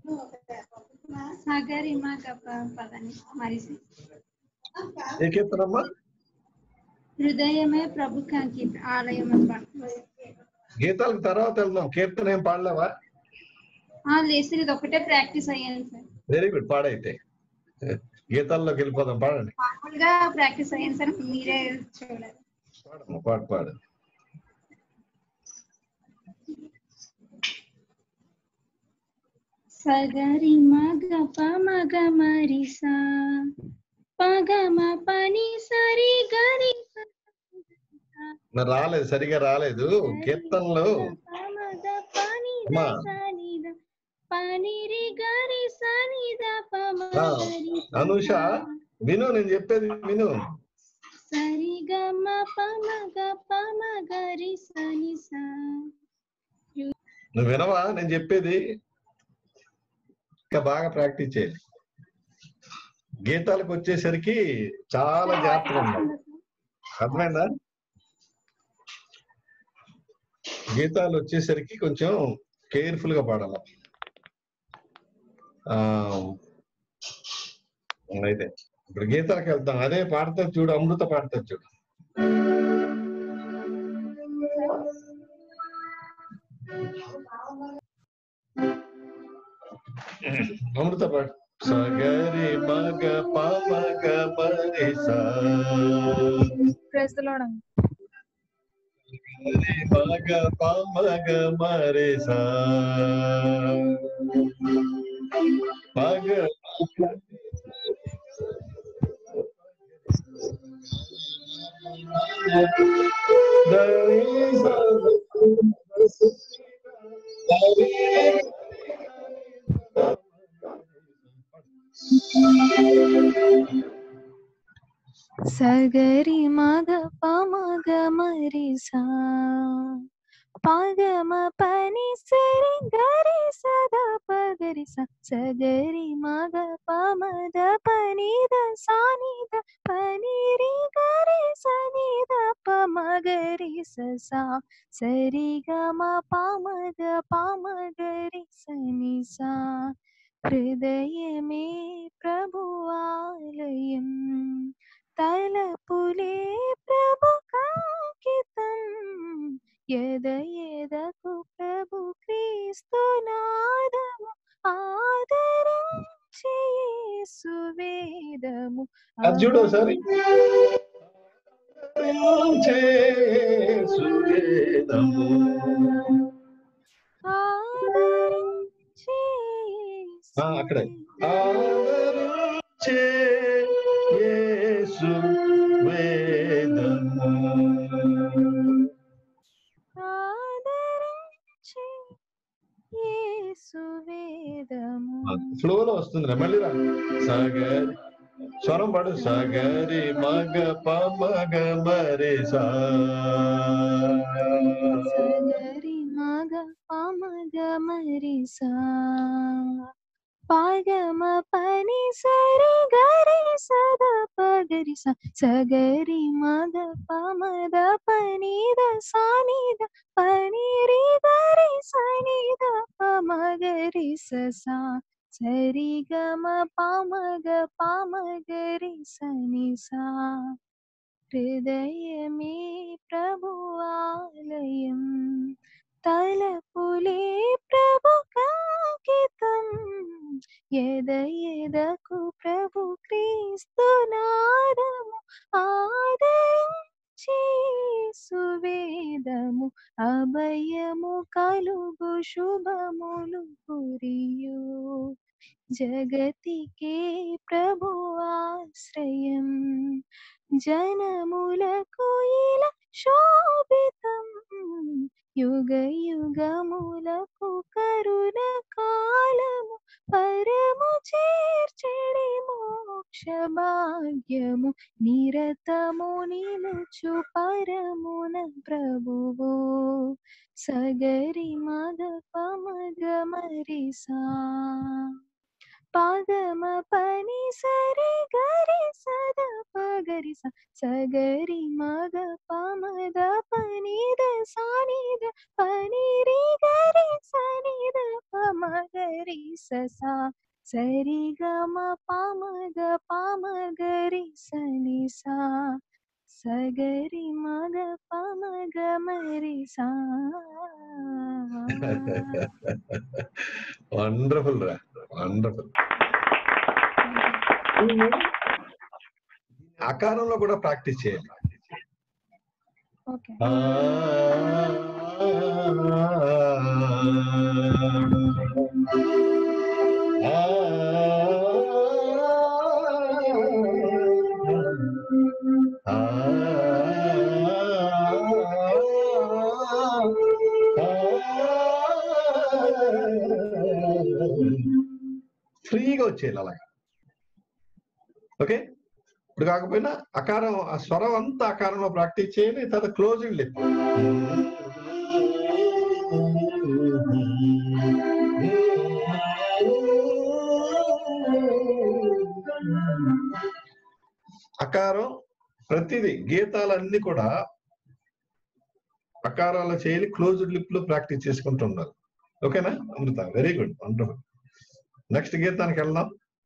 ఏ కీర్తనమ్మా? హృదయమే ప్రభుకి అంకిత ఆలయం. గీతాలకు తర్వాత వెళ్దాం. కీర్తన ఏం పాడలేవా? లేదు, ఇది ఒకటే ప్రాక్టీస్ అయ్యాను సార్. వెరీ గుడ్, పాడైతే గీతాల్లోకి వెళ్ళిపోదాం. పాడండి. మామూలుగా ప్రాక్టీస్ అయ్యాను సార్, మీరే చూడాలి. పాడమ్మా, పాడు పాడు. సగరి మగ పమగ మరిసా పగమ పని సరి గరి రాలేదు, సరిగా రాలేదు కీర్తనలు. పనిరి గరి సనిద అనుష విను, నేను చెప్పేది విను. సరిగమ పమగ పమగరి సనిసా. నువ్వు వినవా నేను చెప్పేది? ఇంకా బాగా ప్రాక్టీస్ చేయాలి. గీతాలకు వచ్చేసరికి చాలా జాగ్రత్తగా ఉండాలి. అర్థమైందా? గీతాలు వచ్చేసరికి కొంచెం కేర్ఫుల్ గా పాడాలి. ఆ అయితే ఇప్పుడు గీతాలకు వెళ్తాం. అదే పాడతారు చూడు, అమృత పాడతారు చూడు. అమృత పాడు. సగరి మగ పమగ మరిసా మగ పమగ మరిసా మగ సగరి మగ పమగ మరిసా పగమ పని సరి గరి సదా పగరి స సగరి మగ పమద పనిద సానిద పనిరి గరి సనిద పమగరి సా సరి గమ పమగ పమగరి సని సా. హృదయమే ప్రభువాలయం తలపులే ప్రభుకాంకితం యద యదకు ప్రభు క్రీస్తునాదము ఆదరించి యేసు వేదము. అర్జుడు సరి సువేదము ఆదరించి అక్కడ ఆదరించి యేసు వేదము ఆదరించి యేసు వేదము. ఫ్లోలో వస్తుంది. మళ్ళీ రా. సగరి స్వరం పాడు సగరి మగ పమగ మరే సా సగరి మగ పమగ మరి సా పాగమ పని సరి గరి సద పగరి స సగరి మగ పమద పనిద సానిద పనిరి గరి సనిద పమగరి సా సరి గమ పమగ పమగరి సని సా హృదయమే ప్రభువాలయం తలపులే ప్రభు కాంకితం ఎద ఎదకు ప్రభు క్రీస్తు నాదము ఆదరించి సువేదము అభయము కలుగు శుభములు పురియు జగతికే ప్రభు ఆశ్రయం జనములకు ఇలా శోభితం యుగ యుగములకు కరుణ కాలము పరము చేర్చడి మోక్ష భాగ్యము నిరతము నిలుచు పరమున ప్రభువు సగరి మగ పమగ మరి సా పాగమ పని సరి గరి సద పగరి స సగరి మగ పమద పనిద సానిద పనిరి గరి సనిద పమగరి సా సరి గమ పమగ పమగరి సని సా సగరి మగ పమగ మరి సా వండర్ఫుల్ రా వండర్ఫుల్. ఆకారంలో కూడా ప్రాక్టీస్ చేయాలి. ఓకే ఫ్రీగా వచ్చేయాలి అలాగా. ఓకే, ఇప్పుడు కాకపోయినా అకారం ఆ స్వరం అంతా అకారంలో ప్రాక్టీస్ చేయాలి. తర్వాత క్లోజింగ్ లిప్ అకారం ప్రతిదీ గీతాలన్నీ కూడా అకారాలు చేయాలి. క్లోజ్డ్ లిప్ లో ప్రాక్టీస్ చేసుకుంటూ ఉండాలి. ఓకేనా Amrutha? Very good, wonderful. Next గీతానికి వెళ్దాం.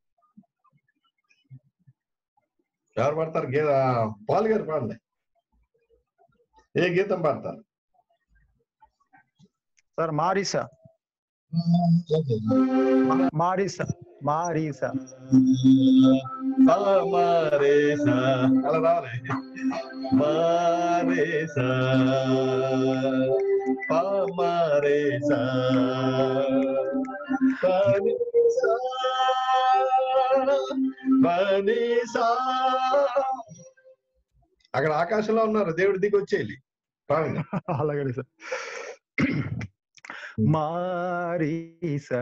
ఎవరు పాడతారు? గీత పాల్ గారు పాడండి. ఏ గీతం పాడతారు సార్? మారిసా మారిసా మారిసా మారేసా అలా రావాలి. మారేసా మారేసా అక్కడ ఆకాశంలో ఉన్నారు, దేవుడి దిగి వచ్చేయాలి. పాడండి. అలాగే సార్. మారిసా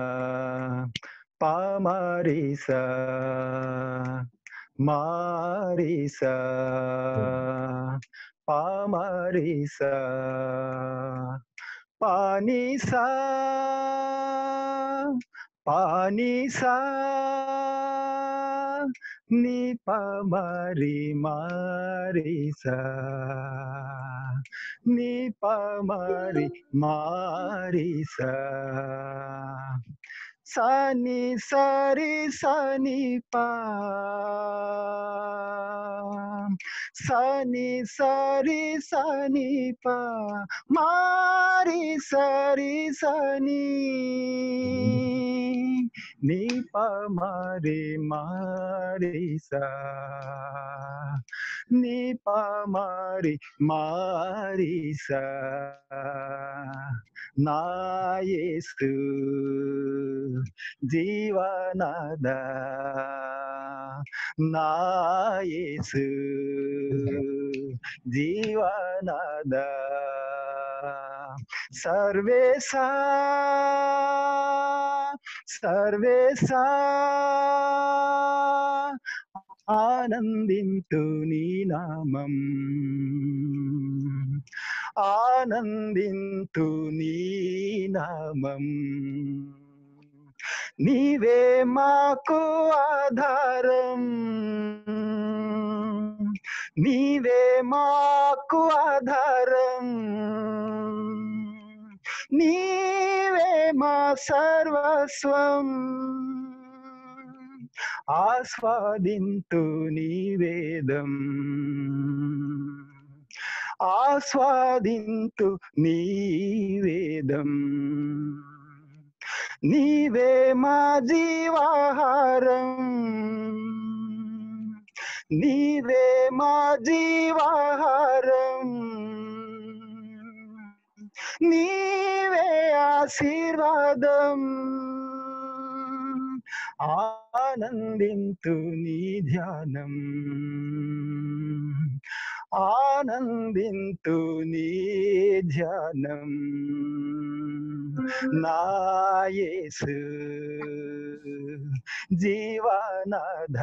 పామారిసా మారిసా పామారిసా పానిసా పానిసా ని పమరి మారిసా ని పమరి మారిసా సని సరి సని పా సని సరి సని పా మారి సరి సని ని పమరి మారిసా ని పమరి మారిసా నా యేసు జీవనద నా యేసు జీవనద సర్వేశా సర్వేశా ఆనందింతు నీ నామం ఆనందింతు నీ నామం నీవే మాకు ఆధారం నీవే మాకు ఆధారం నీవే మా సర్వస్వం ఆస్వాదింతు నీ వేదం ఆస్వాదింతు నీ వేదం నీవే మా జీవాహారం నీవే మా జీవాహారం నీవే ఆశీర్వాదం ఆనందింతు నీ ధ్యానం ఆనందింతు నీ ధ్యానం నా యేసు జీవనాథ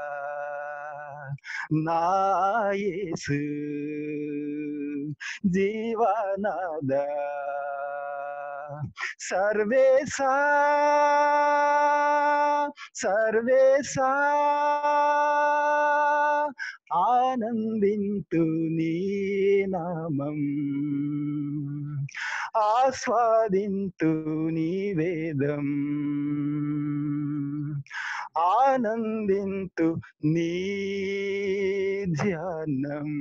నా యేసు జీవనాథ సర్వేశా సర్వేశా ఆనందింతు నీ నామం ఆస్వాదింతు నీ వేదం ఆనందింతు నీ ధ్యానం.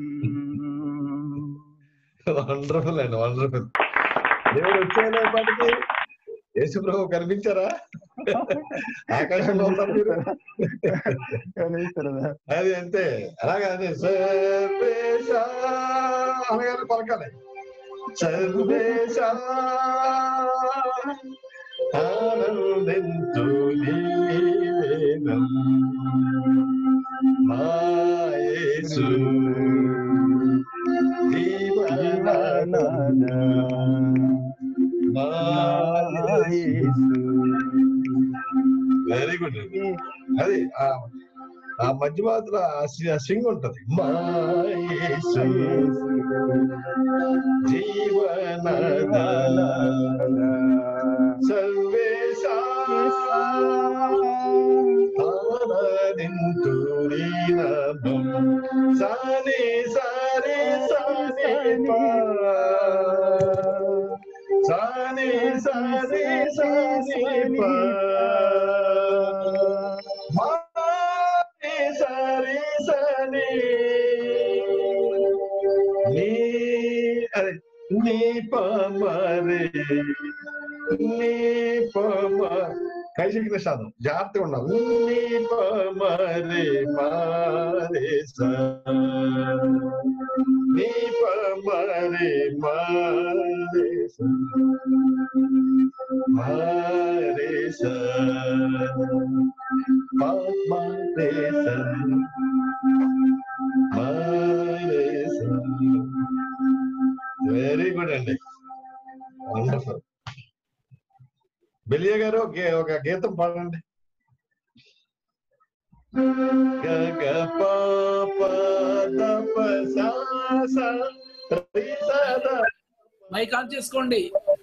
వండర్ఫుల్ అండి, వండర్ఫుల్. దేవుడు వచ్చేపాటికి యేసు ప్రభు కనిపించారా? ఆకాశంలో ఉన్నారు మీరు. అది అంతే, అలాగే సర్వేశా అనగానే పలకాలి. సర్వేశా ఆనందింతు నీ వేదం మా యేసు జీవనాథ మా యేసు. వెరీ గుడ్ అండి. అది ఆ మధ్య మాత్రం ఆ సింగ్ ఉంటది. మా యేసు జీవనాథ సర్వేశా ఆనందింతు నీ నామం. సాని సాని సాని పా సాని సాని సాని పా మాని సారి సాని నీ అరే నీ పమరే నీ పమ కైసి కృష్ణ జాగ్రత్తగా ఉండాలి. నీ పమరే మారే సా నీ పమరే మారే సా మారే సా మారే సా మారే సా. వెరీ గుడ్ అండి, వండర్ఫుల్. బెలియ గారు ఒక గీతం పాడండి. గగ పాప దప సా సా రి సా ద. మైక్ ఆన్ చేసుకోండి.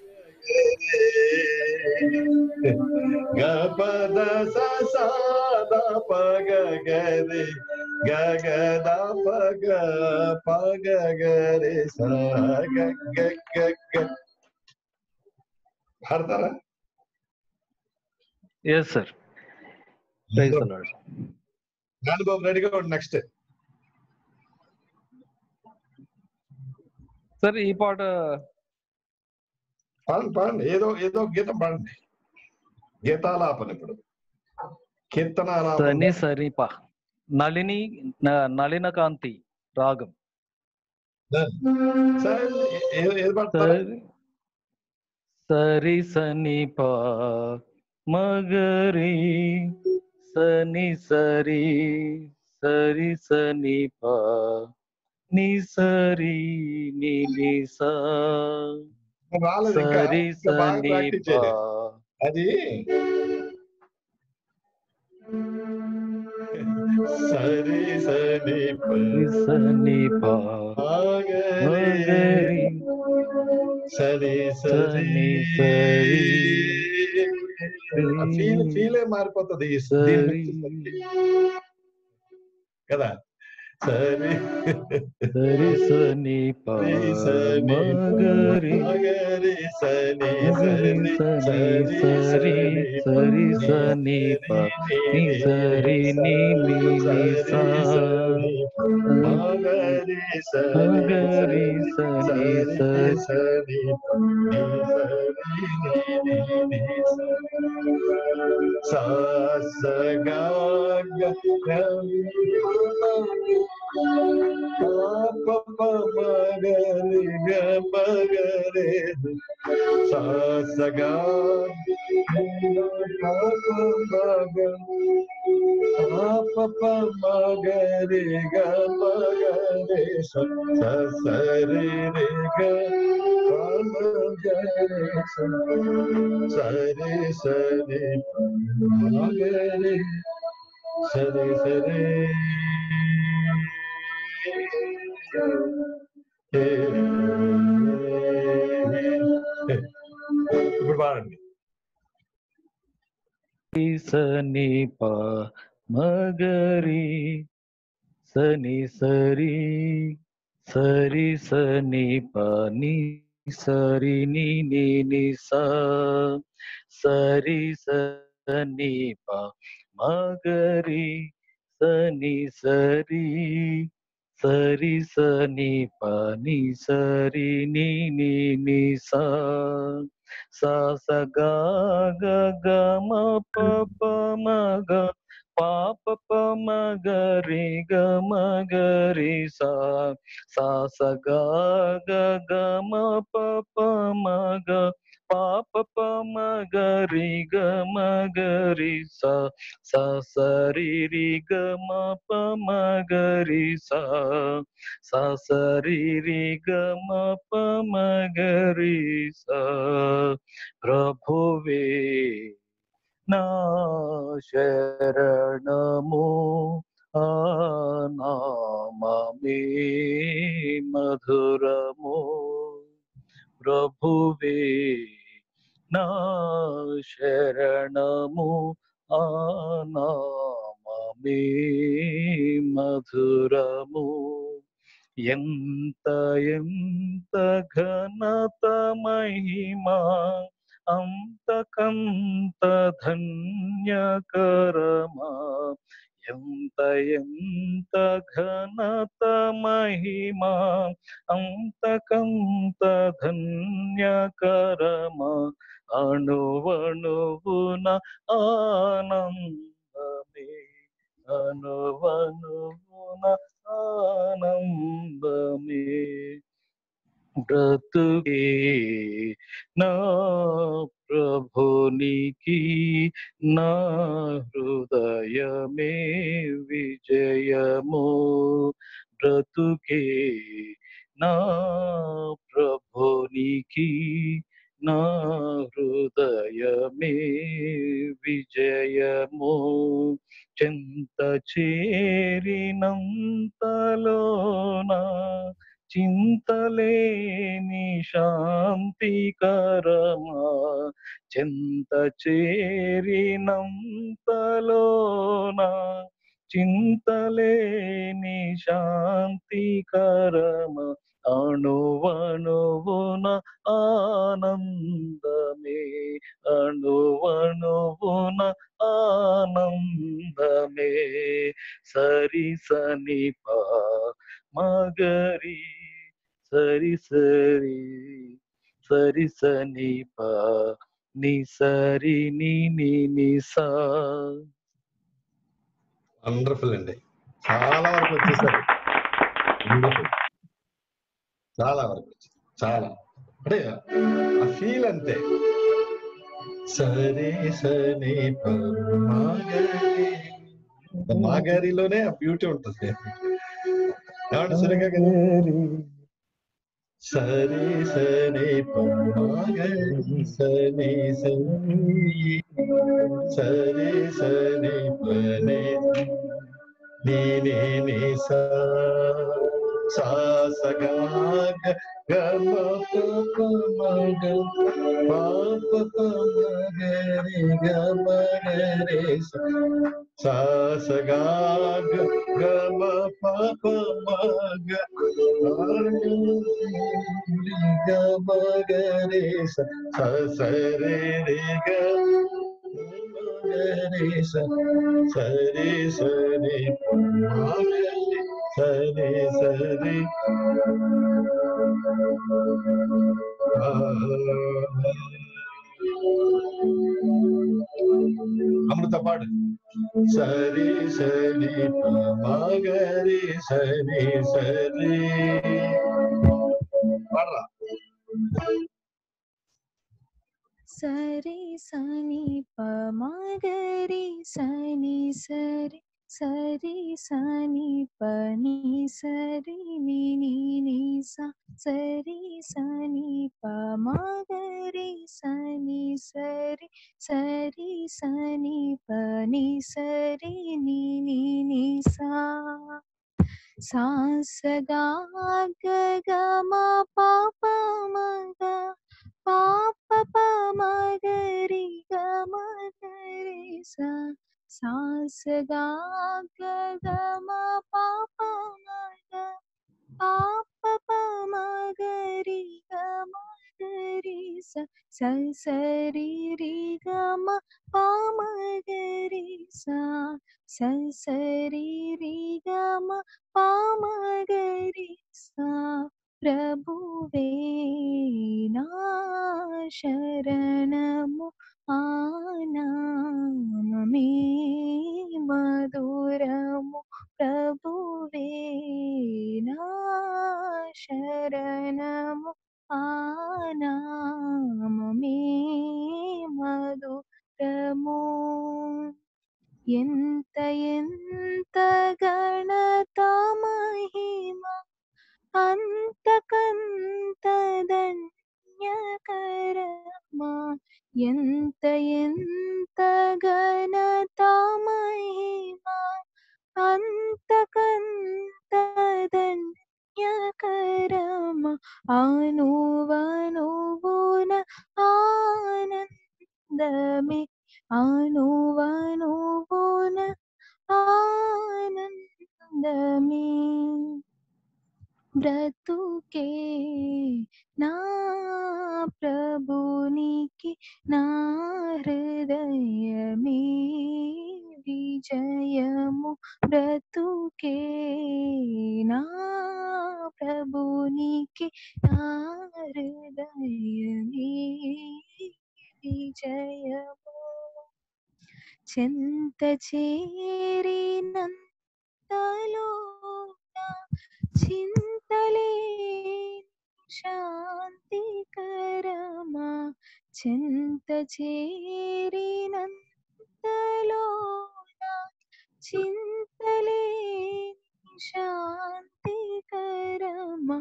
గ పద సా సా ద ప గ గ రే గ గ ద ప గ ప గ గ రే సా గ గ గ గ. పాడతారా? Yes sir. బాబు రెడీగా ఉండి నెక్స్ట్. సార్ ఈ పాట పాడండి పాడండి, ఏదో ఏదో గీతం పాడండి. గీతాలాపన ఇప్పుడు కీర్తన సరిప నళిని నళిన కాంతి రాగం. సరి సని ప మగరి సని సరి సరి సని ప ని సరి ని ని సా సరి సని ప. అది సరి సని సని పా మగరి సరి సరి సరి ఫీల్ ఫీలే మారిపోతుంది కదా. సరి సరి సని పా మగరి మగరి సని సని సరి సరి సని పా ని సరి ని ని ని సా మగరి మగరి సని సరి సా స గా గ ప ప మగరి గ మగరి సా స గా ప ప మగరి గ మగరి స సరి రి గ మగరి సరి సరి మగరి సరి సరి ఇప్పుడు పాడండి. సని పా మగరి సని సరి సరి సని పా ని సరి ని ని ని సా సరి సని పా మగరి సని సరి సరి సని పా ని సరి ని ని ని సా సా స గా గ గ మ ప ప మ గ పా ప ప మ గ రి గ మ గ రి సా సా స గా గ గ మ ప ప మ గ పా ప ప మ గ రి గ మ గ రి సా సా స రి రి గ మ ప మ గ రి సా సా స రి రి గ మ ప మ గ రి సా ప్రభువే నా శరణము ఆ నామమే మధురము ప్రభువే నా శరణము ఆ నామమే మధురము ఎంత ఎంత ఘనత మహిమా అంతకంత ధన్యకరమా ఎంత ఎంత ఘనత మహిమా అంతకంత ధన్యకరమా అణువణువున ఆనందమే అణువణువున ఆనందమే బ్రతుకే నా ప్రభునికి నా హృదయమే విజయము బ్రతుకే నా ప్రభునికి నా హృదయమే విజయము చెంత చేరినంతలోనా చింతలేని శాంతికరమా చెంత చేరినంతలోనా చింతలేని శాంతికరమా అణువణువున ఆనందమే అణువణువున ఆనందమే సరి సని పా మగరి సరి సరి సరి సని పా ని సరి ని ని ని సా. వండర్ఫుల్ అండి, చాలా వరకు వచ్చేసారు. వండర్ఫుల్, చాలా వరకు వచ్చారు. చాలా అంటే ఆ ఫీల్ అంతే. సరి సని పా మగరి, మాగారిలోనే ఆ బ్యూటీ ఉంటుంది. ఏమంటే సురేఖ గారు, సరి సని పని సని సని సరి సని పని నీ నీ నీ సా సా స గా గ గ మ ప ప మ గ ప ప ప మ గ రి గ మ గ రి సా సా స గా గ గ మ ప ప మ గ రి గ మ గ రి సా స స రి రి గ రి సా సరి సరి సరి సరి అమృత పాడు సరి సరి మగరి సరి సరి పాడరా సరి సని ప మగరి సని సరి సరి సని ప ని సరి ని ని ని స సరి సని ప మగరి సని సరి సరి సని ప ని సరి ని ని ని సా సా స గా గ గ మ ప ప మ గ పా ప ప మ గ రి గ మ గ రి సా సా స గా గ గ మ ప ప మ గ పా ప ప మ గ రి గ మ గ రి సా స స రి రి గ మ ప మ గ రి సా స స రి రి గ మ ప మ గ రి సా ప్రభువే నా శరణము ఆ నామమే మధురము ప్రభువే నా శరణము ఆ నామమే మధురము ఎంత ఎంత గణత మహిమ అంతకంత ధన్యకరమా ఎంత ఎంత ఘనత మహిమ అంతకంత ధన్యకరమా అనువనువున ఆనందమే అనువనువున ఆనందమే బ్రతుకే నా ప్రభునికి నా హృదయమే విజయము బ్రతుకే నా ప్రభునికి నా హృదయమే విజయము చెంత చేరినంతలో చింతలే శాంతికరమా చింత చేరినంతలో చింతలే శాంతికరమా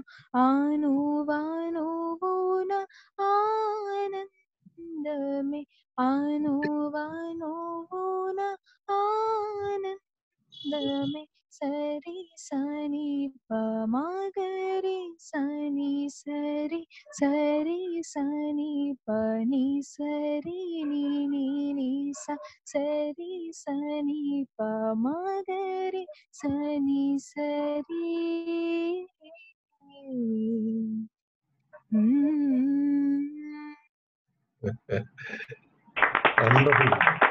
అనువనువున ఆనందమే అనువనువున ఆనందమే సరి సని ప మగరి సని సరి సరి సని ప ని సరి ని ని ని స సరి సని ప మగరి సని సరి వండర్ఫుల్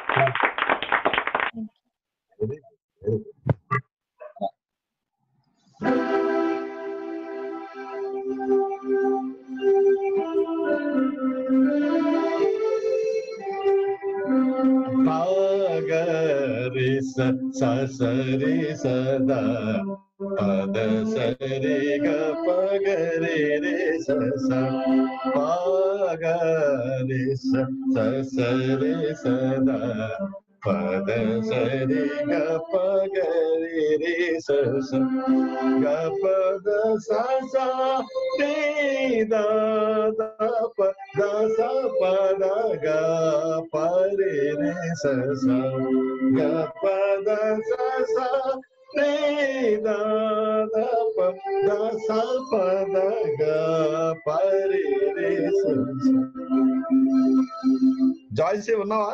రి స సరి సదా పద సరి గ పగ రి రి స స పగ రి స సరి సదా పద సరి గ పగ రి రి స స గ పద స స టి ద ద ప ద స ప ద గ ప రి రి స స గ ప ద స స జాయ్సీ ఉన్నావా?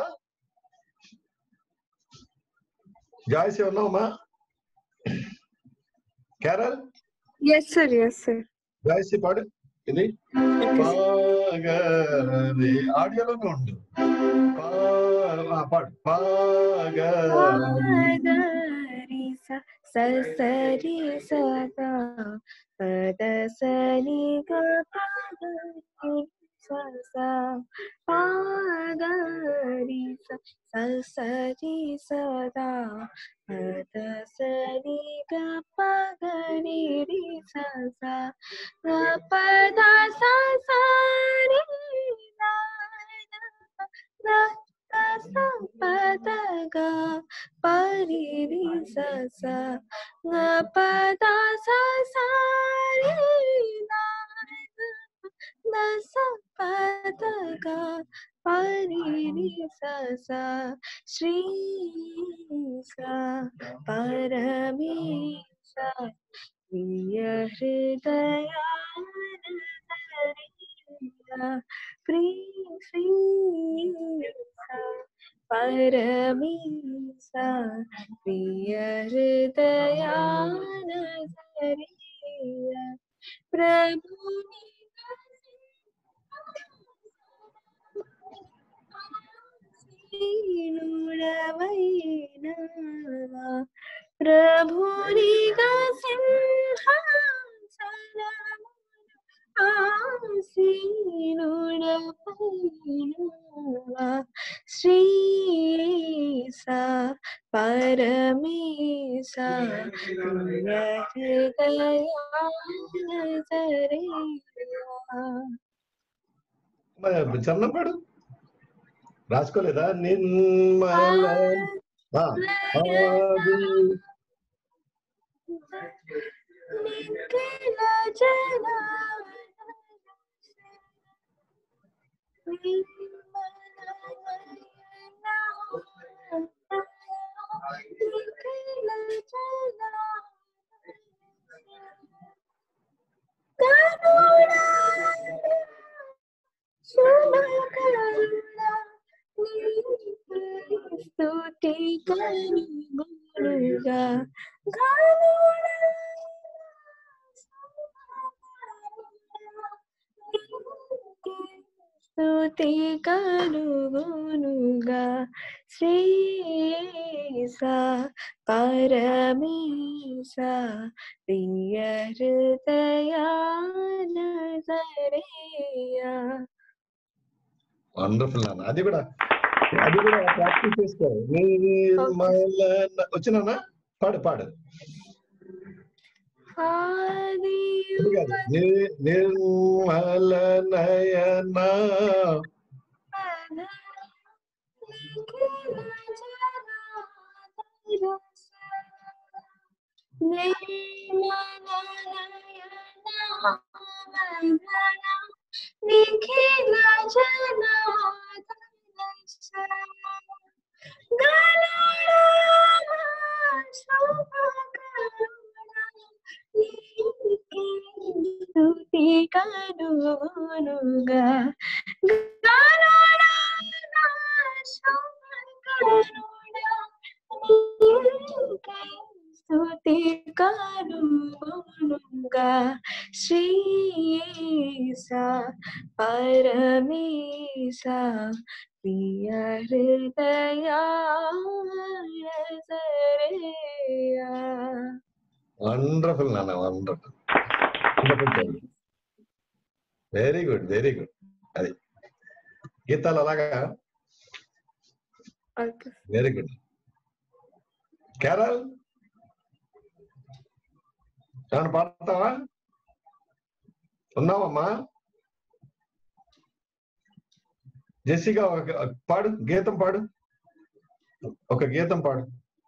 జాయ్సీ ఉన్నావమ్మా? Kerala yes sir yes sir జాయ్సీ పాడు ఇది ఆడియోలోనే ఉండు. పాడు పాగరి సరి సదా పద సని గ పాగరి సా పాగరి సరి సదా పద సని గ పాగరి రి సా గ పద సా సరి లా sa pa da ga pa ri ri sa sa ga pa da sa sa ri na na sa pa da ga pa ri ri sa sa Shri sa Paramesa Priya Hridaya Pri Shri Paramesa Priya Hridaya Nazariya Prabhu Nuravaina Prabhu Riga Simhasana Asinuravaina Shri sa Paramesa Priya Hridaya Nazariya చరణం పాడు. రాసుకోలేదా? నిర్మల స్తుతి కనుగొనుగా స్తుతి కనుగొనుగా శ్రీ సా పరమేశా ప్రియ హృదయా నజరేయా. వండర్ఫుల్ నాన్న. అది కూడా అది కూడా ప్రాక్టీస్ చేసుకో. వచ్చినా పాడు పాడు. నిర్మల నయన నిఖిల జనా స్తుతి కనుగొనుగా స్తుతి కనుగొనుగా శ్రీ సా పరమేశా ప్రియ హృదయా నజరేయా. వండర్ఫుల్ నాన్న, wonderful. Very good, very good. అది గీతాలు అలాగా వెరీ గుడ్. కేరళ ఏమన్నా పాడతావా? ఉన్నావమ్మా? జెసిగా ఒక పాడు, గీతం పాడు, ఒక గీతం పాడు.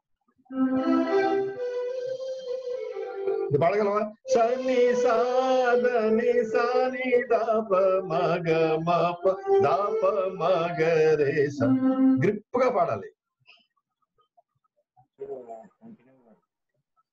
పాడగలవా? సని సాదని సాని దాప మగ మాప దాప మగరే స. గ్రిప్ గా పాడాలి.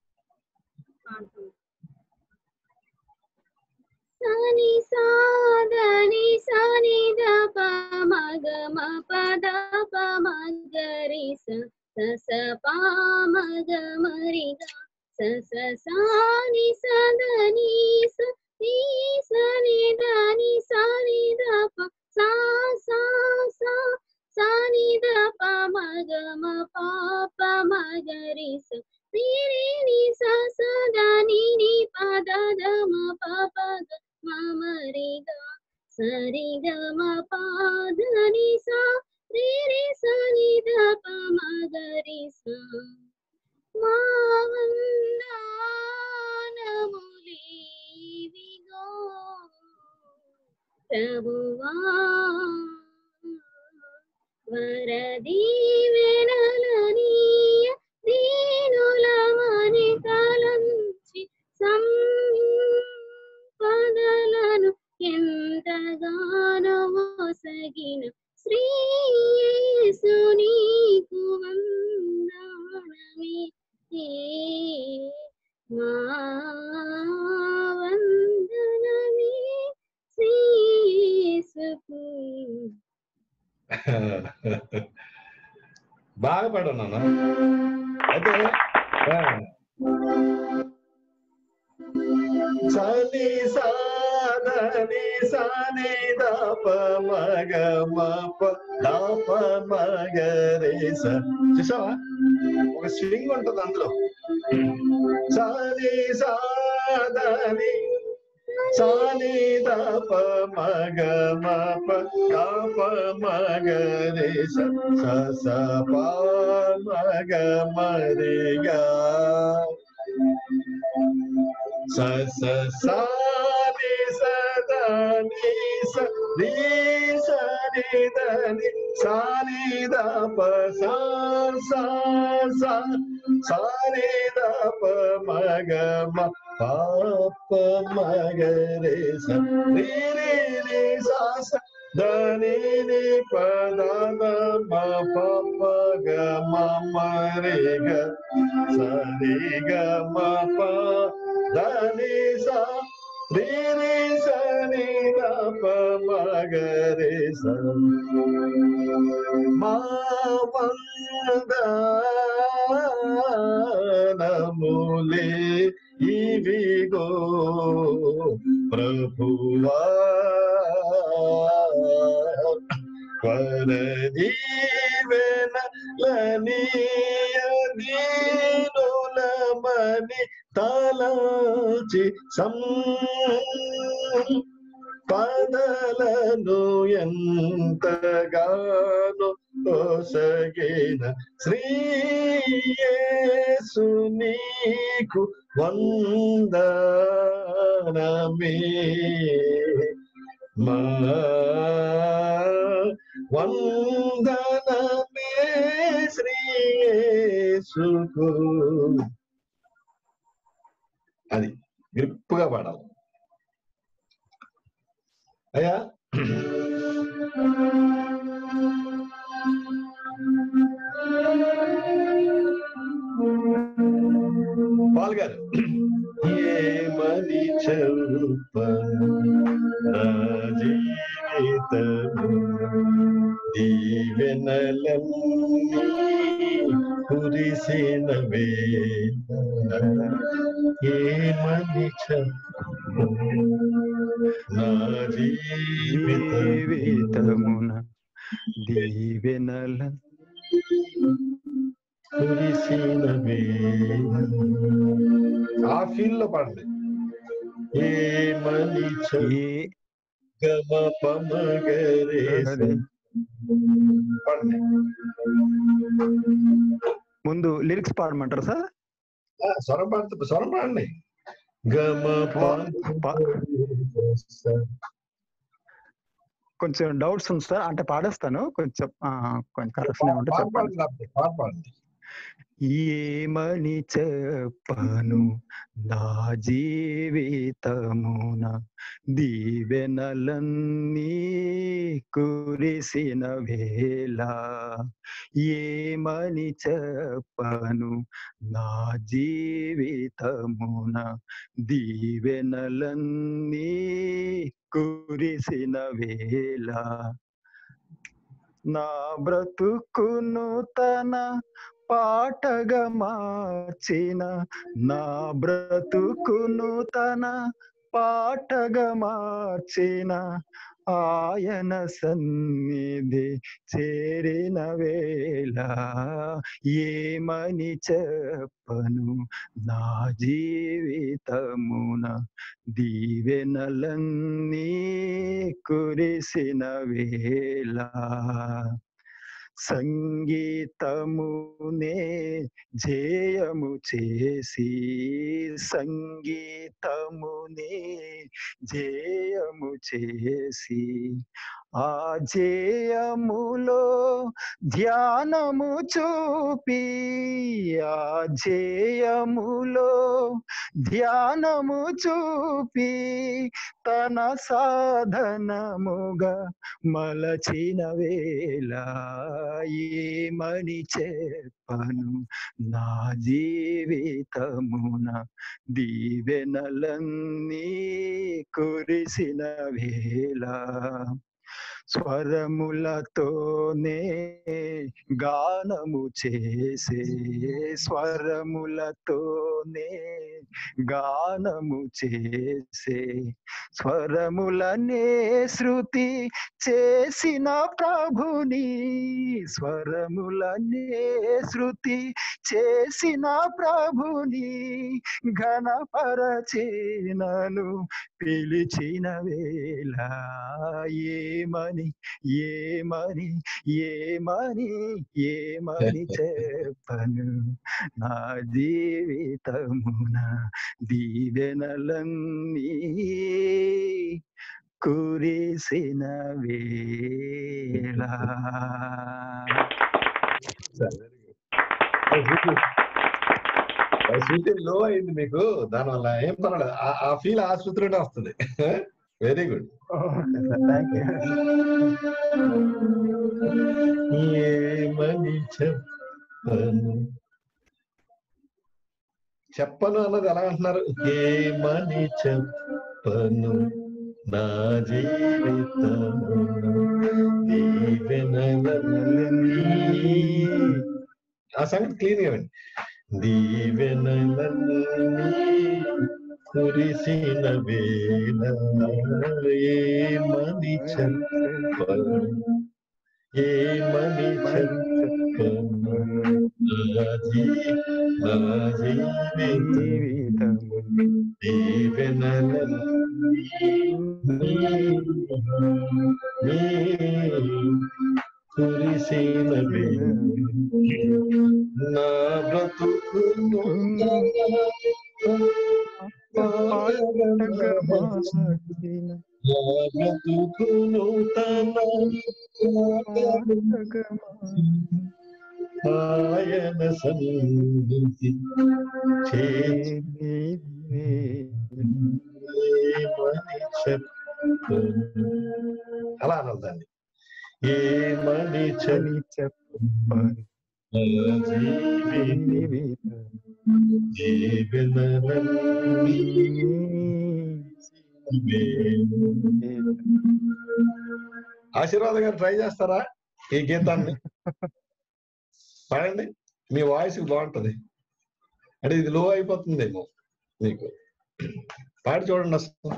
ని సా ద ని సా ని ద ప మ గ మ ప ద ప మ గ రి స స స ప మ గ మ రి గ స స సా ని స ద ని స ని స ని ద ని సా ని ద ప సా సా సా సా ని ద ప మ గ మ ప ప మ గ రి స ని రి ని స స ద ని ని ప ద ద మ ప ప గ మ మ రి గ స రి గ మ ప ద ని స రి రి స ని ద ప మ గ రి స మా వందనములివిగో ప్రభువా వరదీవెనలనీయ దీనులమని తలంచి సంపదలను ఎంతగానో ఒసగిన శ్రీ యేసు నీకు వందనమే మా వందనమే శ్రీ యేసుకు. బాగా పాడాను నాన్న. అయితే సని సాదని సని దప మగ మప దప మగ రే స. చూసావా ఒక స్వింగ్ ఉంటుంది అందులో. సని సాదని సని దప మగ మప దప మగ రే స స స ప మగ మరే గా స స సా ని స ద ని స ని స ని ద ని సా ని ద ప సా సా సా సా ని ద ప మ గ మ ప ప మ గ రే స రి రి రి సా స ద ని ని ప ద ద మ ప ప గ మ మ రే గ స రి గ మ ప ద ని సా రి రి స ని ద ప మ గ రే స. మా వందనములే ఇవిగో ప్రభువా వరదీవెనలనీయ దీనులమని తలచి సంపదలను ఎంతగానో ఒసగిన శ్రీ యేసు నీకు వందనమే మా వందనమే శ్రీ యేసుకు. అది గ్రిప్పుగా పాడాలి అయ్యా. పాల్ గారు ఏమని చెప్ప నా జీవితము దీవెనలన్నీ కురిసిన వేళ ఏమని చెప్ప నా జీవితమున దీవెనల కురిసిన వేళ. ఆ ఫీల్ లో పాడండి. ఏమని గమ పమగరే పాడండి. ముందు లిరిక్స్ పాడమంటారు సార్? స్వరం పాడుతుంది, స్వరం పాడండి. గమ కొంచెం డౌట్స్ ఉంది సార్, అంటే పాడేస్తాను కొంచెం కొంచెం కరెక్షన్ ఏమంటే చెప్పండి. ఏమని చెప్పను నా జీవితమున దీవెనలన్నీ కురిసిన వేళ ఏమని చెప్పను నా జీవితమున దీవెనలన్నీ కురిసిన వేళ నా బ్రతుకును తన పాటగా మార్చిన నా బ్రతుకును తన పాటగా మార్చిన ఆయన సన్నిధి చేరిన వేళ ఏమని చెప్పను నా జీవితమున దీవెనలన్నీ కురిసిన వేళ సంగీతమునే జయము చేసి సంగీతమునే జయము చేసి ఆ జయములో ధ్యానము చూపి ఆ జయములో ధ్యానము చూపి తన సాధనముగా మలచిన వేళ ఏమని చెప్పను నా జీవితమున దీవెనలన్నీ కురిసిన వేళ స్వరములతోనే గానము చేసే స్వరములతోనే గానము చేసే స్వరములనే శృతి చేసిన ప్రభుని స్వరములనే శృతి చేసిన ప్రభుని ఘనపరచినను పిలిచిన వేళ ఏమని ఏమని ఏమని ఏమని చెప్పను నా జీవితమున దీవెనలన్నీ కురిసిన వేళ. శృతి లో అయింది మీకు, దానివల్ల ఏం పర్వాలేదు. ఆ ఫీల్ ఆ శృతిలోనే వస్తుంది. Very good. ఏమని చెప్పను చెప్పను అన్నది ఎలా అంటున్నారు? ఏమని చెప్పను నా జీవితము దీవెనలన్నీ. ఆ సంగతి క్లీన్ ఇవ్వండి. దీవెనలన్నీ కురిసిన వేళ ఏమని చెప్పను ఏమని చెప్పను నా జీవితము దీవెనలన్నీ కురిసిన వేళ నా బ్రతుకును బ్రతుకును తన ఆయన సన్నిధి చెప్పను. అలా అనాలి దాన్ని. ఏమని చని చెప్పను ఆశీర్వాద గారు ట్రై చేస్తారా ఈ గీతాన్ని? పాడండి, మీ వాయిస్ బాగుంటది. అంటే ఇది లో అయిపోతుందేమో మీకు, పాడి చూడండి అసలు.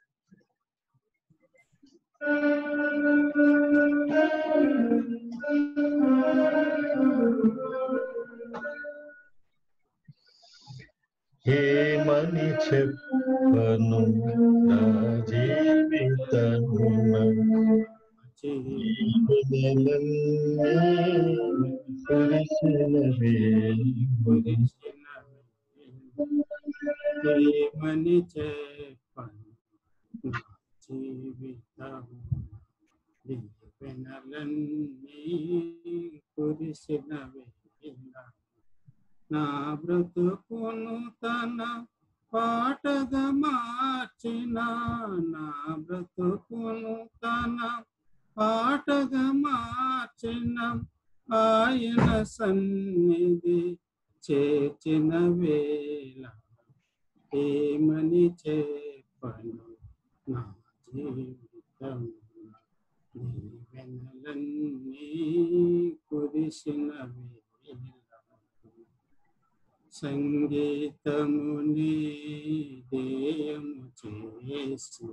ఏమని చెప్పను నా జీవితమున ఏమని చెప్పను జీవితము దీవెనలన్నీ కురిసిన వేళ నా బ్రతుకును తన పాటగా మార్చిన నా బ్రతుకును తన పాటగా మార్చిన ఆయన సన్నిధి చేర్చిన వేళ ఏమని చెప్పను నా జీవితం దీవెనలన్నీ కురిసిన వేళ సంగీతముని దేయము చేసి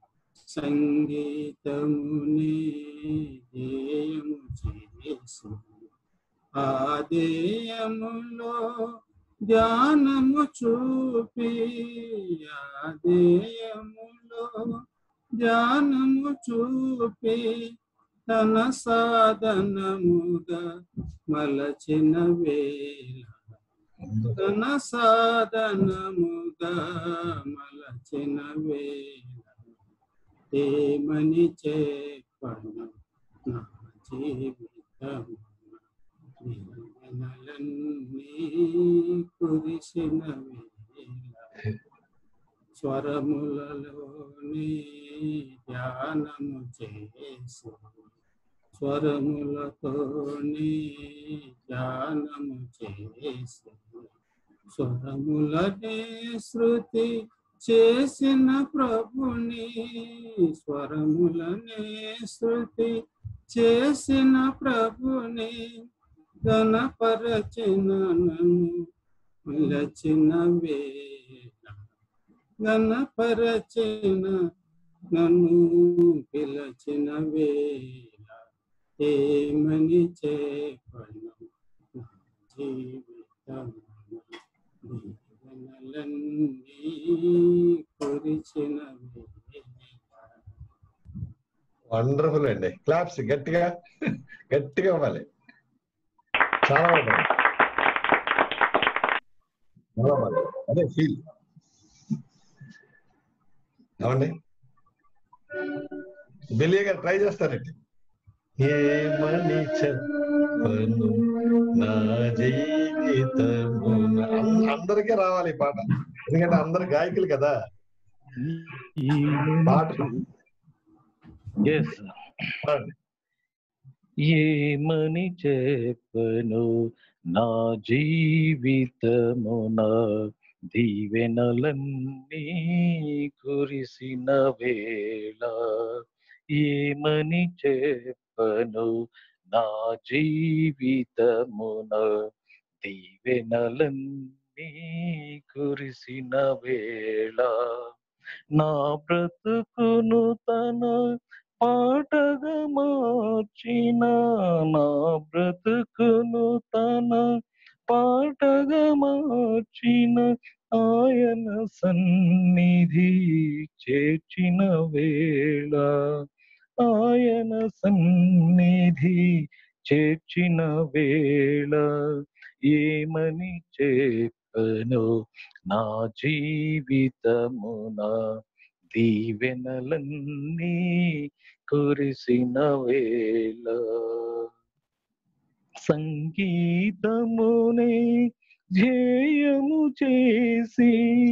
సంగీతముని దేయము చేసి ఆ దేయములో ధ్యానము చూపి ఆ దేయములో ధ్యానము చూపి తన సాధనముగా మలచిన వేళ తన సాధనముగా మలచిన వేళ ఏమని చెప్పను నా జీవితం దీవెనలన్నీ కురిసిన వేళ స్వరములలోని ధ్యానము చేసి స్వరములతోని ధ్యానము చేసి స్వరములనే శృతి చేసిన ప్రభుని స్వరములనే శృతి చేసిన ప్రభుని గణపరచిన నన్ను పిలచిన వేళ గణపరచిన నన్ను పిలచిన వేళ ఏమని చెప్పను నా జీవితం దీవెనలన్నీ కురిసిన వేళ. వండర్ఫుల్ అండి. క్లాప్స్ గట్టిగా గట్టిగా ఇవ్వాలి. చాలా బాగుంది. చాలా బాగుంది. అదే ఫీల్ అవండి. బెలియా గారు ట్రై చేస్తారండి. ఏమని చెప్పను నా జీవితము. అందరికీ రావాలి ఈ పాట, ఎందుకంటే అందరు గాయకులు కదా. పాట ఏమని చెప్పను నా జీవితమున దీవెనలన్నీ కురిసిన వేళ. ఏమని చెప్పను నా జీవితమున దీవెనలన్నీ కురిసిన వేళ. నా బ్రతుకును తన పాటగా మార్చిన నా బ్రతుకును తన పాటగా మార్చిన ఆయన సన్నిధి చేర్చిన వేళ. ఆయన సన్నిధి చేర్చిన వేళ ఏమని చెప్పను నా జీవితమున దీవెనలన్నీ కురిసిన వేళ. సంగీతమునే ధ్యేయము చేసి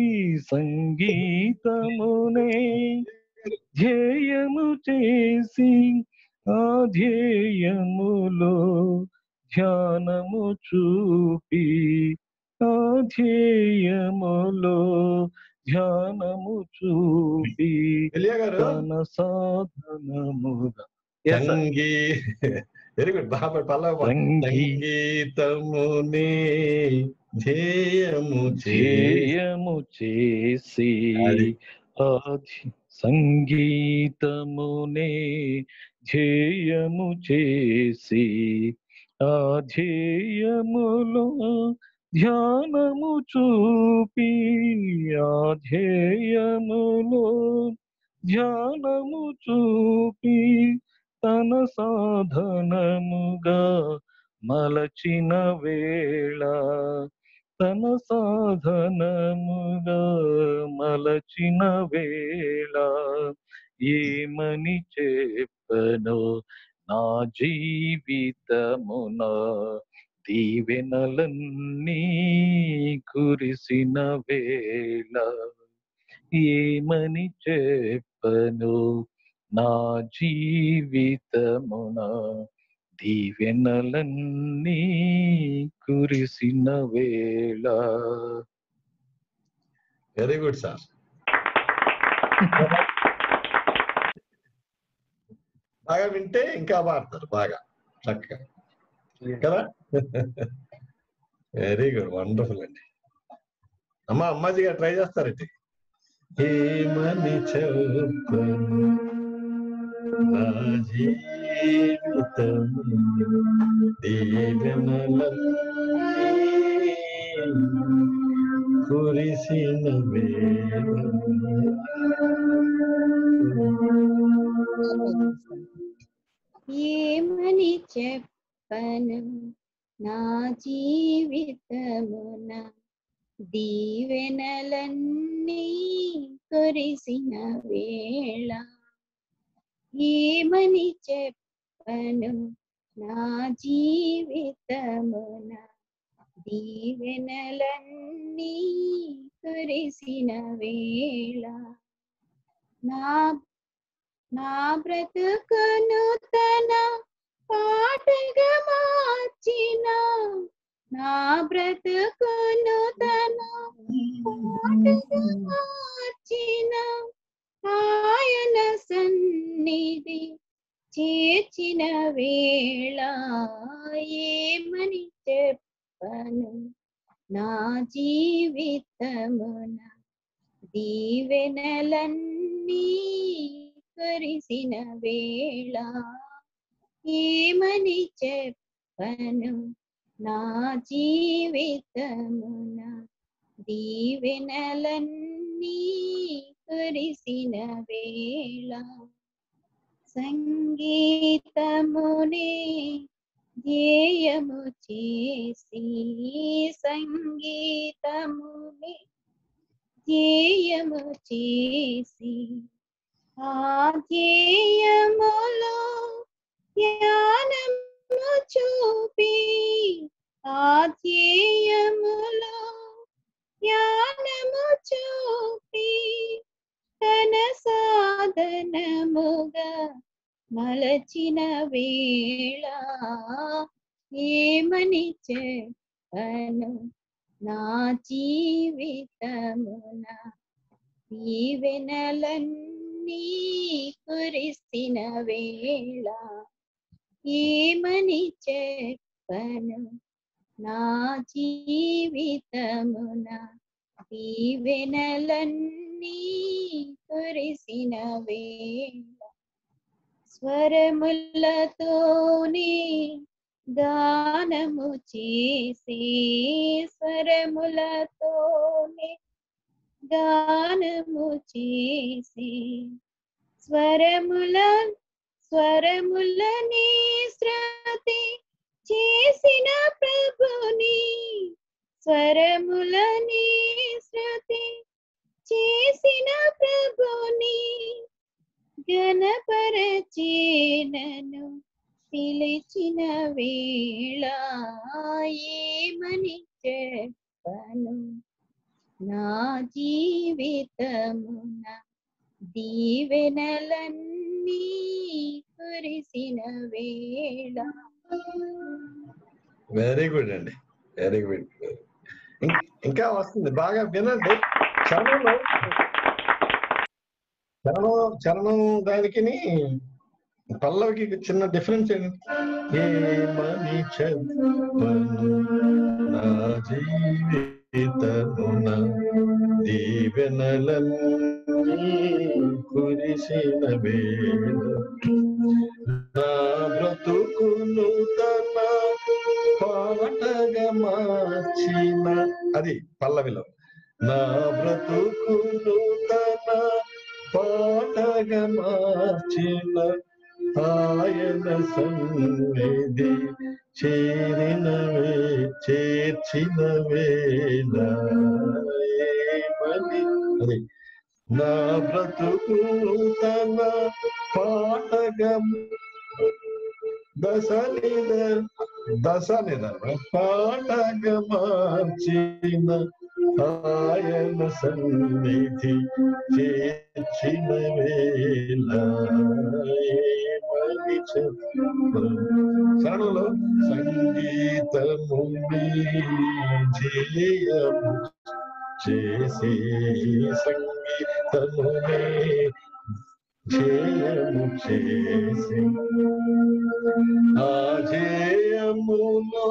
సంగీతమునే ధ్యేయము చేసి ఆ ధ్యేయములో ధ్యానము చూపి ఆ ధ్యేయములో ధ్యానము చూపి తన సాధనముగా సంగీ వెరీ గుడ్ బాబా పల్లవ సంగీతమునే ధ్యేయము ధ్యేయము చేసి సంగీతమునే ధ్యేయము చేసి ఆ ధ్యేయములో ధ్యానము చూపి ఆ ధ్యేయములో ధ్యానము చూపి తన సాధనముగా మలచిన వేళ తన సాధనముగా మలచిన వేళ ఏమని చెప్పను నా జీవితమున దీవెనలన్నీ కురిసిన వేళ ఏమని చెప్పను నా జీవితమున దీవెనలన్నీ కురిసిన వేళ. Very good sir. బాగా వింటే ఇంకా పాడతారు బాగా చక్కగా కదా. వెరీ గుడ్, వండర్ఫుల్ అండి. అమ్మ అమ్మాజీ గారు ట్రై చేస్తారండి. ఏమని చెప్పను నా జీవితము దీవెనలన్నీ కురిసిన వేళ. ఏమని చెప్పను నా జీవితమున దీవెనలన్నీ కురిసిన వేళ. ఏమని చెప్పను నా జీవితమున దీవెనలన్నీ కురిసిన వేళ. నా నా బ్రతుకును తన పాటగా మార్చిన నా బ్రతుకును తన పాటగా మార్చిన ఆయన సన్నిధి చేర్చిన వేళ. ఏమని చెప్పను నా జీవితమున దీవెనలన్నీ కురిసిన వేళ. ఏమని చెప్పను నా జీవితమున దీవెనలన్నీ కురిసిన వేళ. సంగీతమునే ధ్యేయము చేసి సంగీతమునే ధ్యేయము చేసి ఆ ధ్యేయములో ధ్యానము చూపి ఆ ధ్యేయములో ధ్యానము చూపి తన సాధనముగా మలచిన వేళ. ఏమని చెప్పను నా జీవితమున దీవెనలన్నీ కురిసిన వేళ. ఏమని చెప్పను నా జీవితమున దీవెనలన్నీ కురిసిన వేళ. స్వరములతోనే గానము చేసి స్వరములతోనే గానము చేసి స్వరముల స్వరములని శృతి చేసిన ప్రభుని స్వరములని శృతి చేసిన ప్రభుని గణపరచేనను పిలిచిన వేళ. ఏమని చెప్పను నా జీవితమున దీవెనలన్నీ కురిసిన వేళ. వెరీ గుడ్ అండి, వెరీ గుడ్. ఇంకా వస్తుంది, బాగా వినండి. చరణంలో చరణం చరణం దానికి పల్లవికి చిన్న డిఫరెన్స్ ఏంటి? ఏమని చెప్పను నా జీవితమున దీవెనలన్నీ కురిసిన వేళ. నా బ్రతుకును తన పాటగా మార్చిన, అది పల్లవిలో. నా బ్రతుకును తన పాటగా మార్చిన ఆయన సన్నిధి చేరినవే చేర్చిన వేళ. ఏమని, అది నా బ్రతుకు తన పాటగా దశ నిద దశ నిద పాటగ మార్చిన ఆయన సన్నిధి చేర్చిన వేళ ఏమని చెప్పను. శరణంలో సంగీతము జయము చేసి సంగీతమునే జయము చేసి ఆ జయములో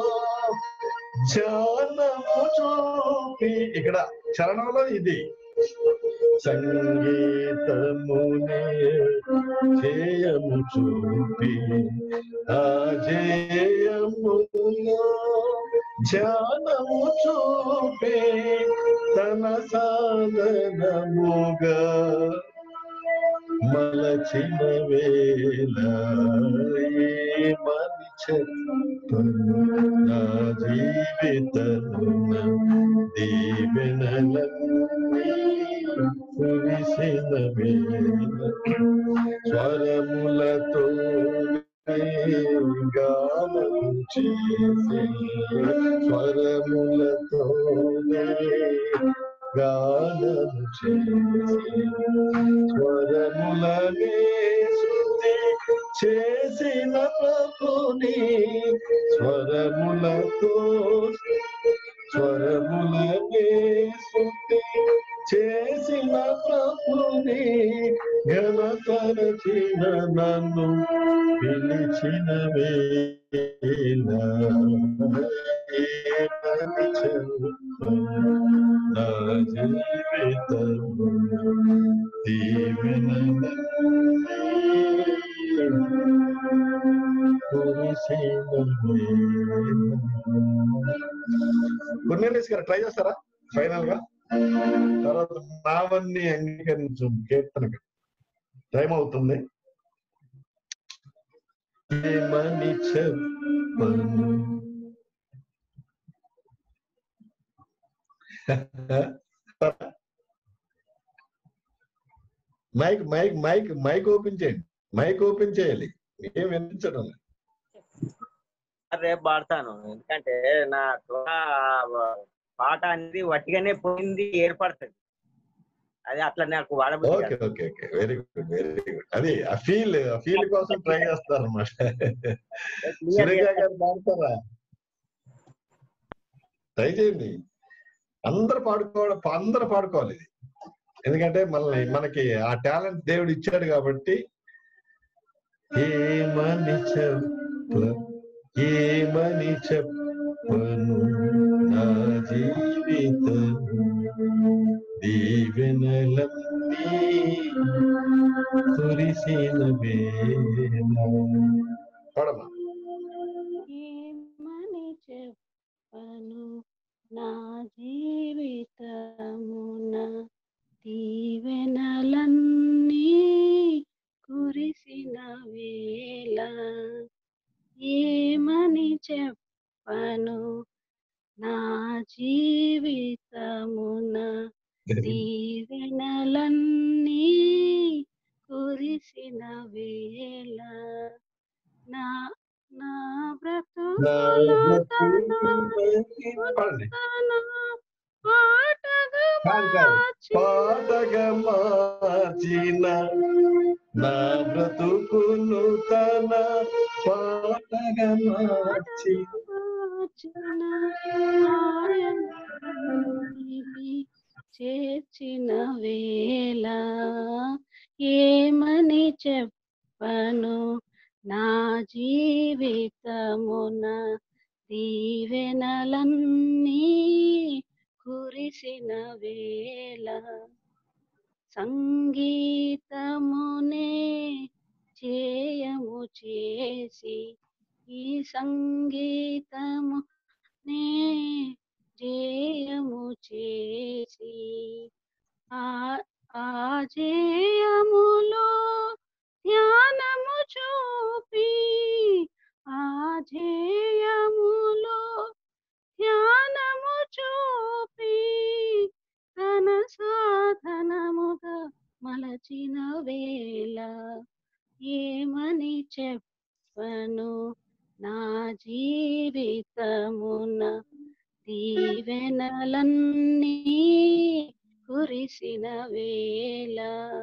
ధ్యానము చూపి, ఇక్కడ చరణంలో ఇది సంగీతమునే జయము చూపి ఆ జయములో ధ్యానము చూపి తన సాధనముగా మలచిన వేళ ఏమని చెప్పను. నా జీవితమున దీవెనలన్నీ కురిసిన వేళ స్వరములతో గానము చేసి స్వరములతో గానము చేసి స్వరములనే శృతి చేసిన ప్రభుని స్వరములతో స్వరములనే శృతి చేసిన ప్రభుని ఘనపరచిన నన్ను పిలిచిన వేళ ఏమని చెప్పను. నా జీవితము దీవెనలన్నీ కురిసిన వేళ. గుర్నేలేసి గారు ట్రై చేస్తారా ఫైనల్ గా? తర్వాత నావన్నీ అంగీకరించు కీర్తన టైం అవుతుంది. ఏమని చెప్పను. Mic mic mic mic open చేయండి. మైక్ ఓపెన్ చేయాలి. ఏం వినిపించడం రేపు పాడతాను, ఎందుకంటే నాకు పాట అనేది వట్టిగానే పోయింది ఏర్పడుతుంది, అది అట్లా నాకు వాడబుద్ధి okay okay okay very good very good. అది ఆ ఫీల్ ఆ ఫీల్ కోసం ట్రై చేస్తారు అన్నమాట. సురేఖ గారు పాడతారా? ట్రై చేయండి. అందరు పాడుకోవాలి, అందరు పాడుకోవాలి ఇది. ఎందుకంటే మనల్ని మనకి ఆ టాలెంట్ దేవుడు ఇచ్చాడు కాబట్టి. ఏమని చెప్ప ఏమని చెప్పను నా జీవితము దీవెనలన్నీ కురిసిన వేళ. పాడమ్మా. ఏమని చెప్పను నా జీవితమున దీవెనలన్నీ కురిసిన వేళ ఏమని చెప్పను నా జీవితమున దీవెనలన్నీ కురిసిన వేళ నా నా బ్రతుకులో పాటగా మార్చిన నా బ్రతుకును తన పాటగా మార్చిన చేర్చిన వేళ ఏమని చెప్పను నా జీవితమున దీవెనలన్నీ కురిసిన వేళ సంగీతమునే చేయము చేసి ఈ సంగీతము నే జయము చేసి ఆ ఆ జయములో ధ్యానము చూపి ఆ జయములో ధ్యానము చూపి తన సాధనముగా మలచిన వేళ ఏమని చెప్ప చెప్పను నా జీవితమున దీవెనలన్నీ కురిసిన వేళ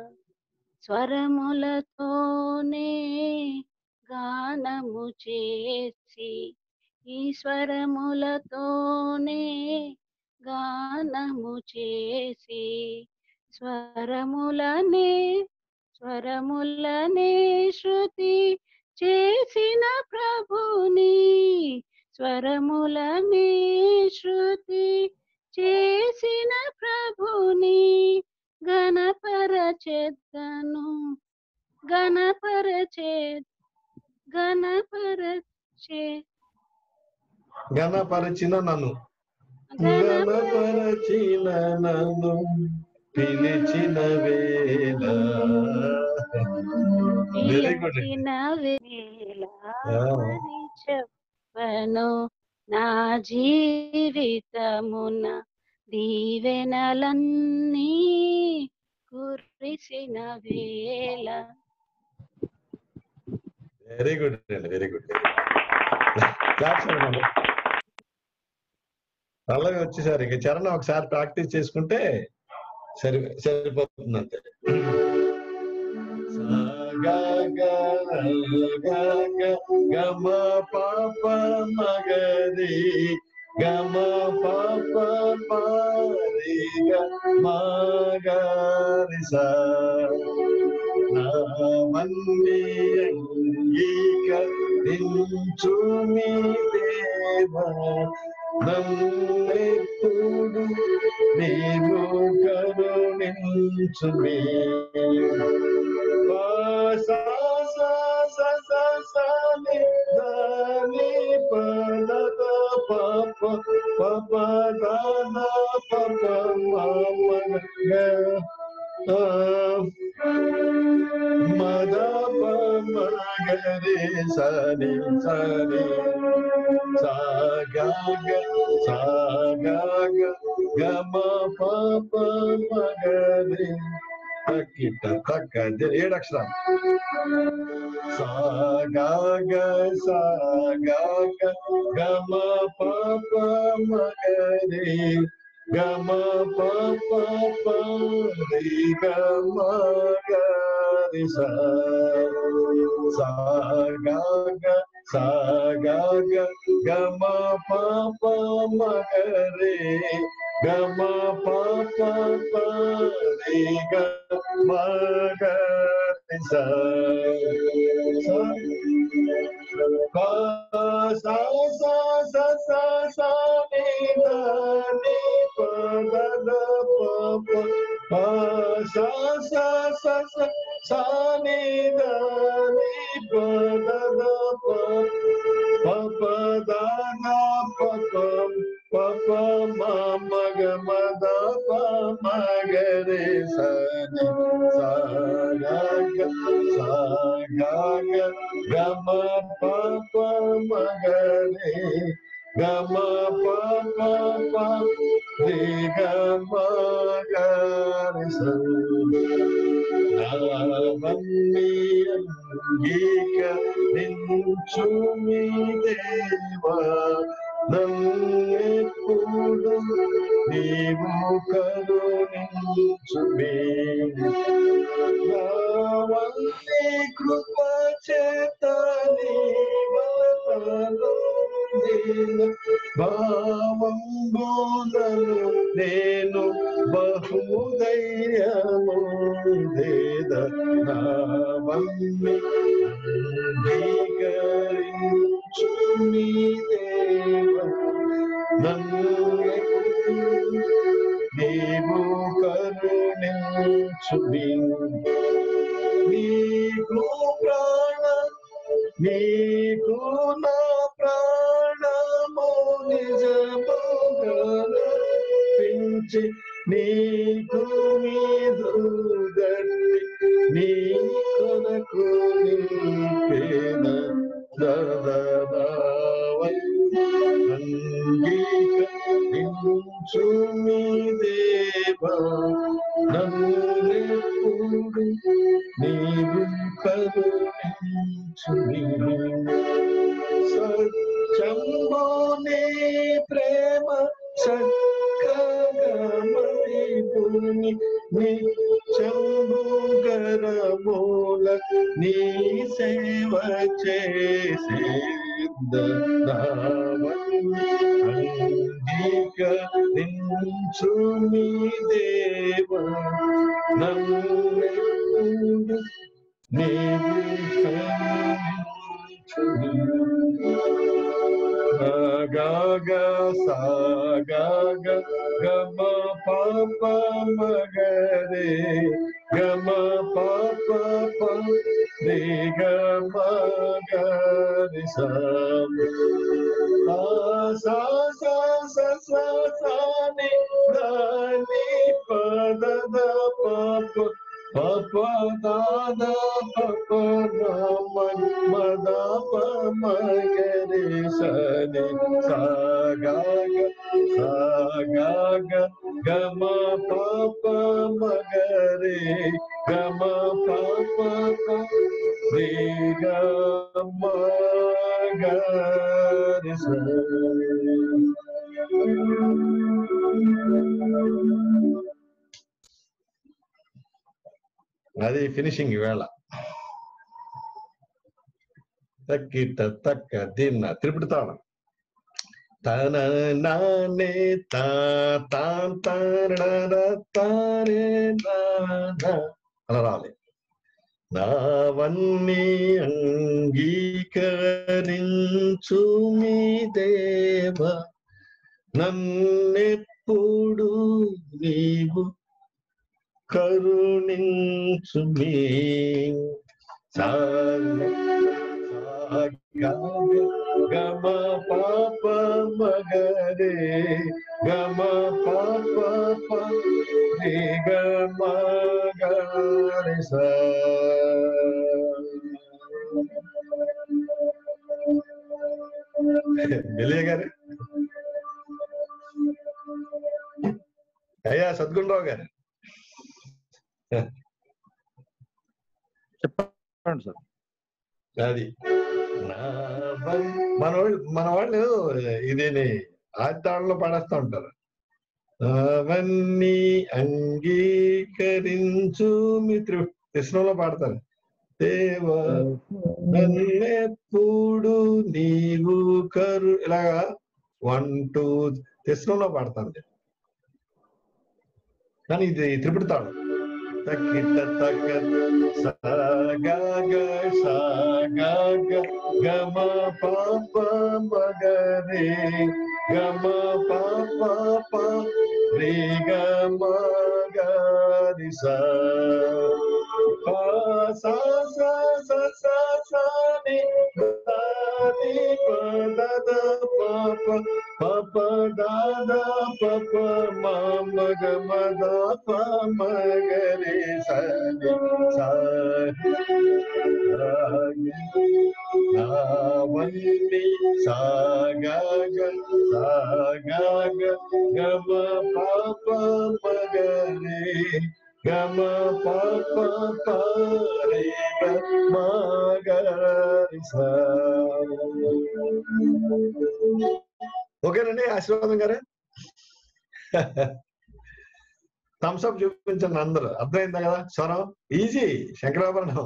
స్వరములతోనే గానము చేసి ఈ స్వరములతోనే గానము చేసి స్వరములనే స్వరములనే శృతి చేసిన ప్రభుని స్వరములనే శృతి చేసిన ప్రభుని గణపరచెదను గణపరచే గణపరచే గణపరచిన నన్ను గణపరచిన నన్ను పిలిచిన వేళ వెరీ గుడ్ చెప్పను నా జీవితమున దీవెనలన్నీ కురిసిన వేళ. వెరీ గుడ్ అండి, వెరీ గుడ్. అలాగే వచ్చేసారు. ఇక చరణం ఒకసారి ప్రాక్టీస్ చేసుకుంటే సరి సరిపోతుంది అంతే. గమ పాప మగరి గమ పాప పారి మగరి సా నామన్ని అంగీకరించు మీ దేవా నన్నెప్పుడు నీవు కరుణించు మీ పద పాప పప దాన పప మద మగరి సని సని సాగ సాగ గమ పాప మగరి తక్కిట తక్క ఏడు అక్షరాలు. సాగ సాగ గమ పాప మగరి గమ పాప పరి గమ గరి సాగ సాగ గమ పాప మగరి గమ పాప పరి గమ గరి సా సా సా సా సా సా ని ని పద పప పా సా సా సా సా సా ని ని పద ప పప దాన పప పప మమ గమ ద ప మగరి సని సాగ సాగ గమ పప మగరి గమ పప పరి గమ గరి సన్ని అంగీకరించు మీ దేవా నన్నెప్పుడు నీవు కరుణించు మీ నావల్లి కృప చేత నీ బలతలో భావంబోనను నేను బహుదయ్యము దేద నావల్లి అంగీకరించు మీ దేవా నన్నెప్పుడు నీవు కరుణించు మీ నీకు ప్రాణ నీకు నా ప్రాణము నిజముగనిపించి నీకు మీదు గట్టి నీ కొరకు నింపేన దదనావై అంగీకరించు మీ దేవా నన్నెప్పుడు నీవు కరుణించు మీ నిత్యంబుగరమూల నీ సేవ చేసే అంగీకరించు మీ దేవ నన్ను నీవు గాగ సాగ గమ పాప మగరే గమ పాప రే గమ గరి సా సా సా సా సా ని దని పద ద పాప పాప దాద పాప నమ మద మగరే సని సాగ సాగ గమ పాప మగరే గమ పాప రే గమ గరి స అది ఫినిషింగ్ ఈవేళ. తక్కిట తక్క దీన్న త్రిపుటి తాళం తన నానే తానే అలా రావాలి. నావన్నీ అంగీకరించు మీ దేవ నన్నెప్పుడు నీవు కరుణించు మీ గమ పాప మగరే గమ పాప రే గమ గరి సా మెలియ గారు అయ్యా సద్గుణరావు గారు చెప్పండి సార్. అది మన వాళ్ళు మన వాళ్ళు ఇది ఆదితాళంలో పాడేస్తూ ఉంటారు. అవన్నీ అంగీకరించు మీ కృష్ణంలో పాడతారు. దేవ నన్నెప్పుడు నీవు కరు ఇలాగా వన్ టూ కృష్ణంలో పాడతాను. కానీ ఇది త్రిపుటి తాళం. తక్కిట తక్క సాగ సాగ గమ పాప మగరే గమ పాప రే గమ గరి సా సా సా సా సా ని దని పద ద పాప పాప దాద పాప మమ గమ ద ప మగరే సని సా నావన్నీ సాగ సాగ గమ పాప మగరే గమ పాప రే గమ గరి సా. ఓకేనండి ఆశీర్వాదం గారే. థమ్స్అప్ చూపించండి అందరూ. అర్థమైందా కదా స్వరం? ఈజీ శంకరాభరణం.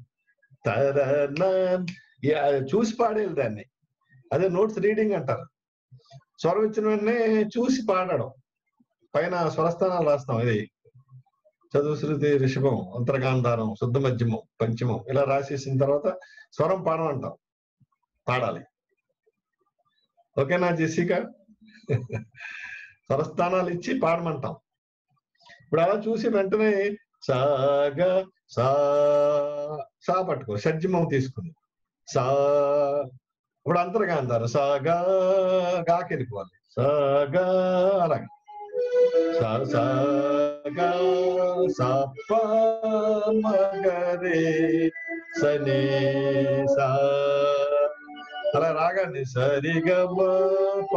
చూసి పాడేది దాన్ని. అదే నోట్స్ రీడింగ్ అంటారు. స్వరం ఇచ్చిన వెంటనే చూసి పాడడం. పైన స్వరస్థానాలు రాస్తాం. ఇది చతుశ్రుతి, రిషభం, అంతర్గాంధారం, శుద్ధ మధ్యమం, పంచమం ఇలా రాసేసిన తర్వాత స్వరం పాడమంటాం. పాడాలి. ఓకేనా జెసికా? స్వరస్థానాలు ఇచ్చి పాడమంటాం. ఇప్పుడు అలా చూసి వెంటనే సాగా సా సా పట్టుకో, షడ్జమం తీసుకుని సా. ఇప్పుడు అంతర్గాంధారం సాగా గాకి వెళ్ళిపోవాలి. సాగా అలాగే సా సాగా సా ప మగరే సని సా అలా రాగాన్ని సరిగమ ప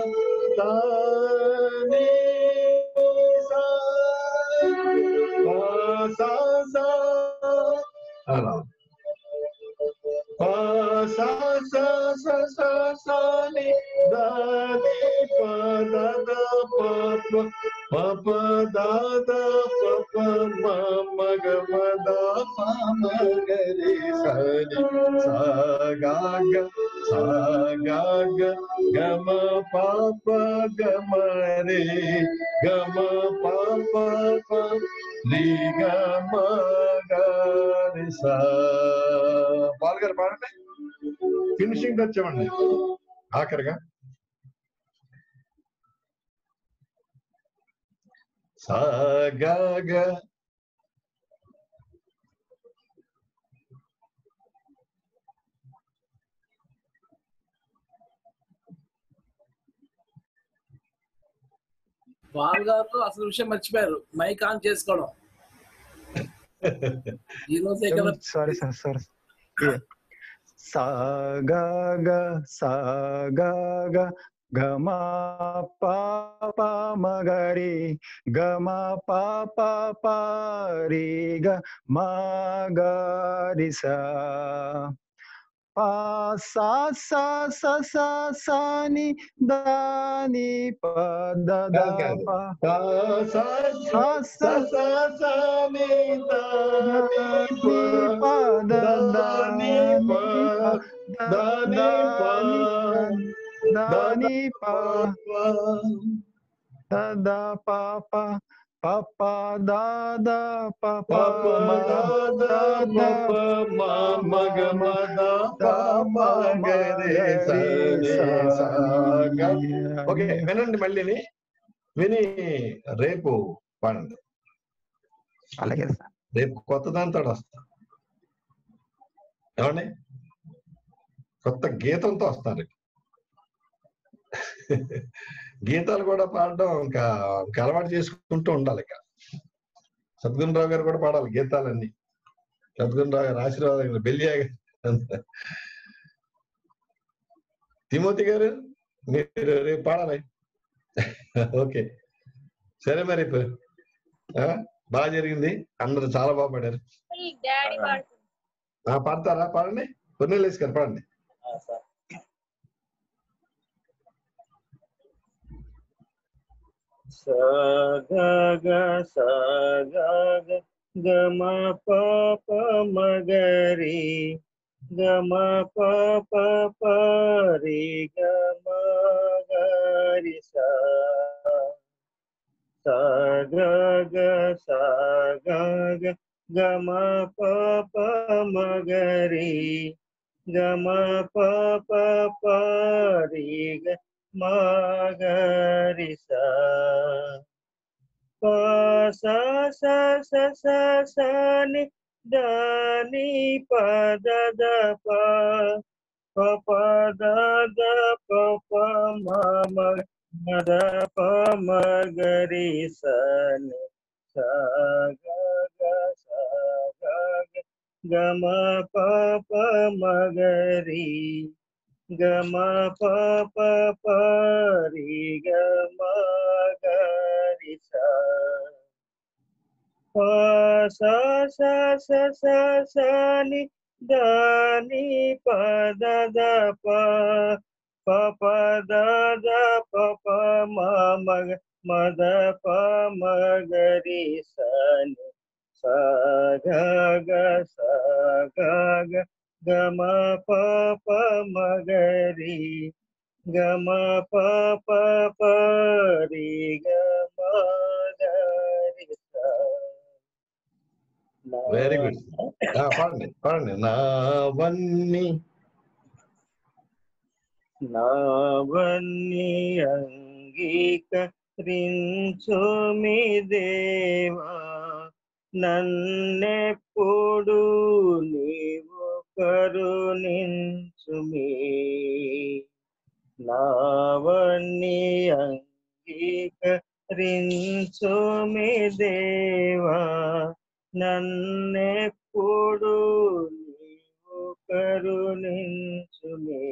ని సా సా సా అలా సా సా సా సా సా ని దని ప ద ద ప ప ప ద ద ప మ మగ మద మగరి సరి సా గా గ సా గా గ గమ పాప గమ రే గమ పాప ప రి గమ గరి సా. పాల్ గారు పాడండి, ఫినిషింగ్ వచ్చామండి ఆఖరిగా. సా గా గ పాల్ గారు అసలు విషయం మర్చిపోయారు, మైక్ ఆన్ చేసుకోవడం. ఈ రోజే కదా. Sorry sir sorry. సా గా గ సా గా గ గమ పాప మగరి గమ పాప పరి గ మగరి సా పా సా సా సా సా సా ని దా ని ప ద ద ప సా సా సా సా ని దా ని ప ద ద ని ప ద ద ని ద ని ప ద ద ప ప ప ప ద ద ప ప మ ద ద మ మగ మ ద ప మ గ రే సా గా. ఓకే వినండి, మళ్ళీని విని రేపు పాడండి. అలాగే రేపు కొత్త దాంతో వస్తా, ఏమండి? కొత్త గీతంతో వస్తాను. గీతాలు కూడా పాడడం ఇంకా ఇంకా అలవాటు చేసుకుంటూ ఉండాలి. ఇక సద్గుణరావు గారు కూడా పాడాలి గీతాలన్నీ. సద్గుణరావు గారు ఆశీర్వాదం, బెల్లియా గారు, తిమోతి గారు మీరు రేపు పాడాలి. ఓకే సరే, మరి బాగా జరిగింది, అందరూ చాలా బాగా పాడారు. పాడతారా? పాడండి, కొన్ని లేసి గారు పాడండి. సా గా గ సా గా గ గమ పాప మగరి గమ పాప పరి గమ గరి సా సా గా గ సా గా గ గమ పాప మగరి గమ పాప పరి గ మగరి సా పా సా సా సా సా సా ని దా ని ప ద ద ప ప ప ద ద ప ప మ మ మ ద ప మ గ రి సా ని సా గా గ సా గా గ గమ ప ప మ గ రి గమ ప ప ప రి గ మ గ రి సా పా సా సా సా సా సా ని దా ని ప ద ద ప ప ప ద ద ప ప మ మ మ ద ప మ గ రి సా ని సా గా గ సా గా గ గమ ప ప మ గ రి గమ ప ప ప రి గ మ గ రి సా. వెరీ గుడ్, పాడండి పాడండి. నావన్నీ నావన్నీ అంగీకరించు మీ దేవా, నన్నెప్పుడు నీవు కరుణించుమి. నావన్నీ అంగీకరించు మీ దేవా, నన్నెప్పుడు నీవు కరుణించుమి.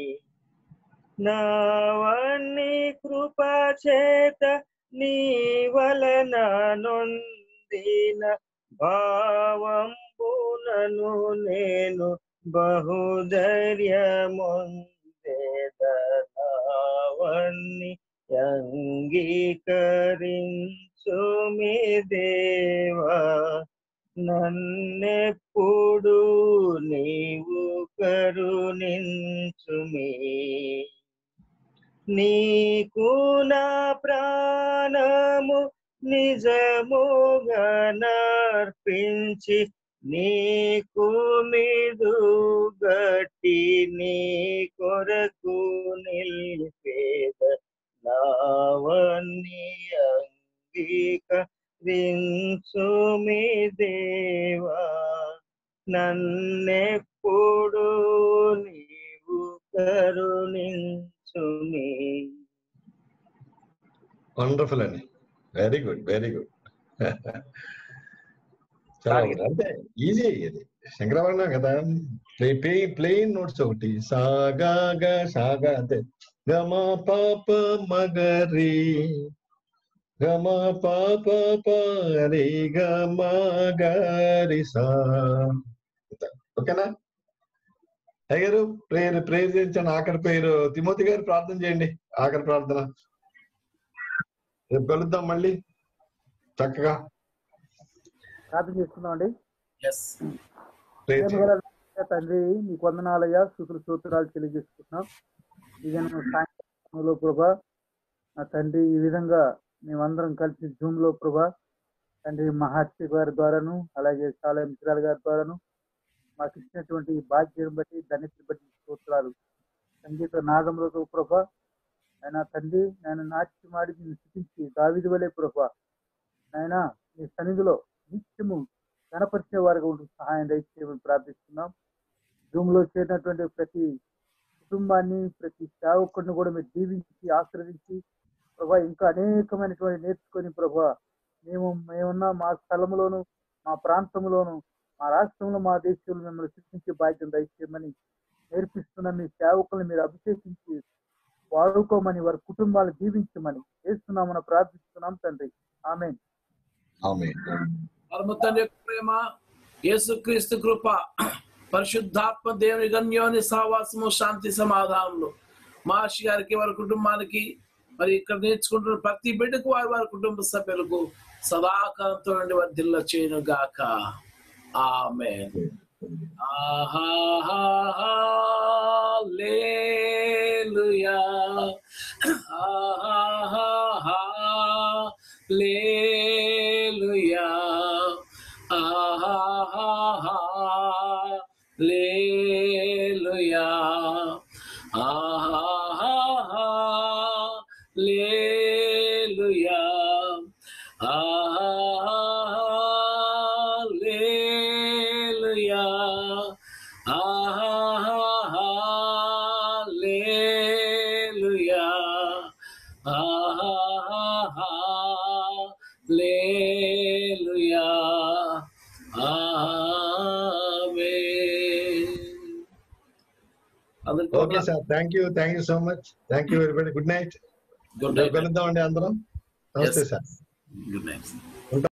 నావన్నీ కృపచేత నీ వలన నొందిన భావంబునను నేను బహుధైర్యముందేద. నావన్నీ అంగీకరించు కరుణించుమి దేవా నన్నెప్పుడు నీవు కరుణించుమి నీకు నా ప్రాణము నిజముగా నర్పించి నీకు మీదు గట్టి నీ కొరకు నిలిపేద నావన్నీ అంగీకరించుమి దేవా నన్నెప్పుడు నీవు కరుణించుమి. వండర్ఫుల్ అండి, వెరీ గుడ్ వెరీ గుడ్. చాలా అంటే ఈజీ ఇది శంకరవర్ణం కదా, ప్లే ప్లెయిన్ నోట్స్ ఒకటి సాగా గా సాగా అంతే, గమ పాప మగరి గమ పాప పరి గమ గరి సా. ఓకేనా అయ్యారు? ప్రేయర్ ప్రేయర్ చేయించండి. ఆఖరి పేరు తిమోతి గారు ప్రార్థన చేయండి, ఆఖరి ప్రార్థన. రేపు కలుద్దాం మళ్ళీ చక్కగా ప్రార్థన చేసుకుందాం అండి. ప్రేయర్ తండ్రి నీకు వందనాలయ్యా, స్తుతులు స్తోత్రాలు తెలియజేసుకుంటున్నాం. ఇదే సాయంత్రంలో ప్రభా నా తండ్రి, ఈ విధంగా మేమందరం కలిసి జూమ్ లో ప్రభా తండ్రి మహర్షి గారి ద్వారాను అలాగే చాలా మిత్రాల గారి ద్వారాను మాకు ఇచ్చినటువంటి భాగ్యం బట్టి ధన్యతను బట్టి స్తోత్రాలు. సంగీత నాదములతో ప్రభా ఆయన తండ్రి నేను నాట్యం ఆడి నిన్ను స్థుతించి దావీదు వలె ప్రభా ఆయన మీ సన్నిధిలో నిత్యము కనపరిచే వారిగా ఉంటూ సహాయం దయచేయమని ప్రార్థిస్తున్నాం. జూమ్ లో చేరినటువంటి ప్రతి కుటుంబాన్ని ప్రతి సేవకుడిని కూడా మీరు దీవించి ఆశీర్వదించి ప్రభా ఇంకా అనేకమైనటువంటి నేర్చుకొని ప్రభా మేము మేమున్న మా స్థలంలోను మా ప్రాంతంలోను మా రాష్ట్రంలో మా దేశంలో మిమ్మల్ని సృష్టించే బాధ్యత దయచేయమని నేర్పిస్తున్న మీ సేవకులను మీరు అభిషేకించి వాడుకోమని వారి కుటుంబాలు దీవించమని చేస్తున్నామని ప్రార్థిస్తున్నాం తండ్రి. ఆమేన్. పరమ తండ్రి యొక్క ప్రేమ, యేసుక్రీస్తు కృప, పరిశుద్ధాత్మ దేవుని గణ్యోని సహవాసము, శాంతి సమాధానములు మహర్షి గారికి వారి కుటుంబానికి మరి ఇక్కడ నేర్చుకుంటున్న ప్రతి బిడ్డకు వారి వారి కుటుంబ సభ్యులకు సదాకాలంతో నుండి వర్ధిల్ల చేయను గాక. ఆమేన్. హల్లెలూయా హల్లెలూయా హల్లెలూయా హల్లెలూయా హల్లెలూయా హల్లెలూయా హల్లెలూయా. Okay sir, thank you thank you so much. Thank you very good night. Good night. కలుద్దామండి అందరం. నమస్తే సార్. Good night.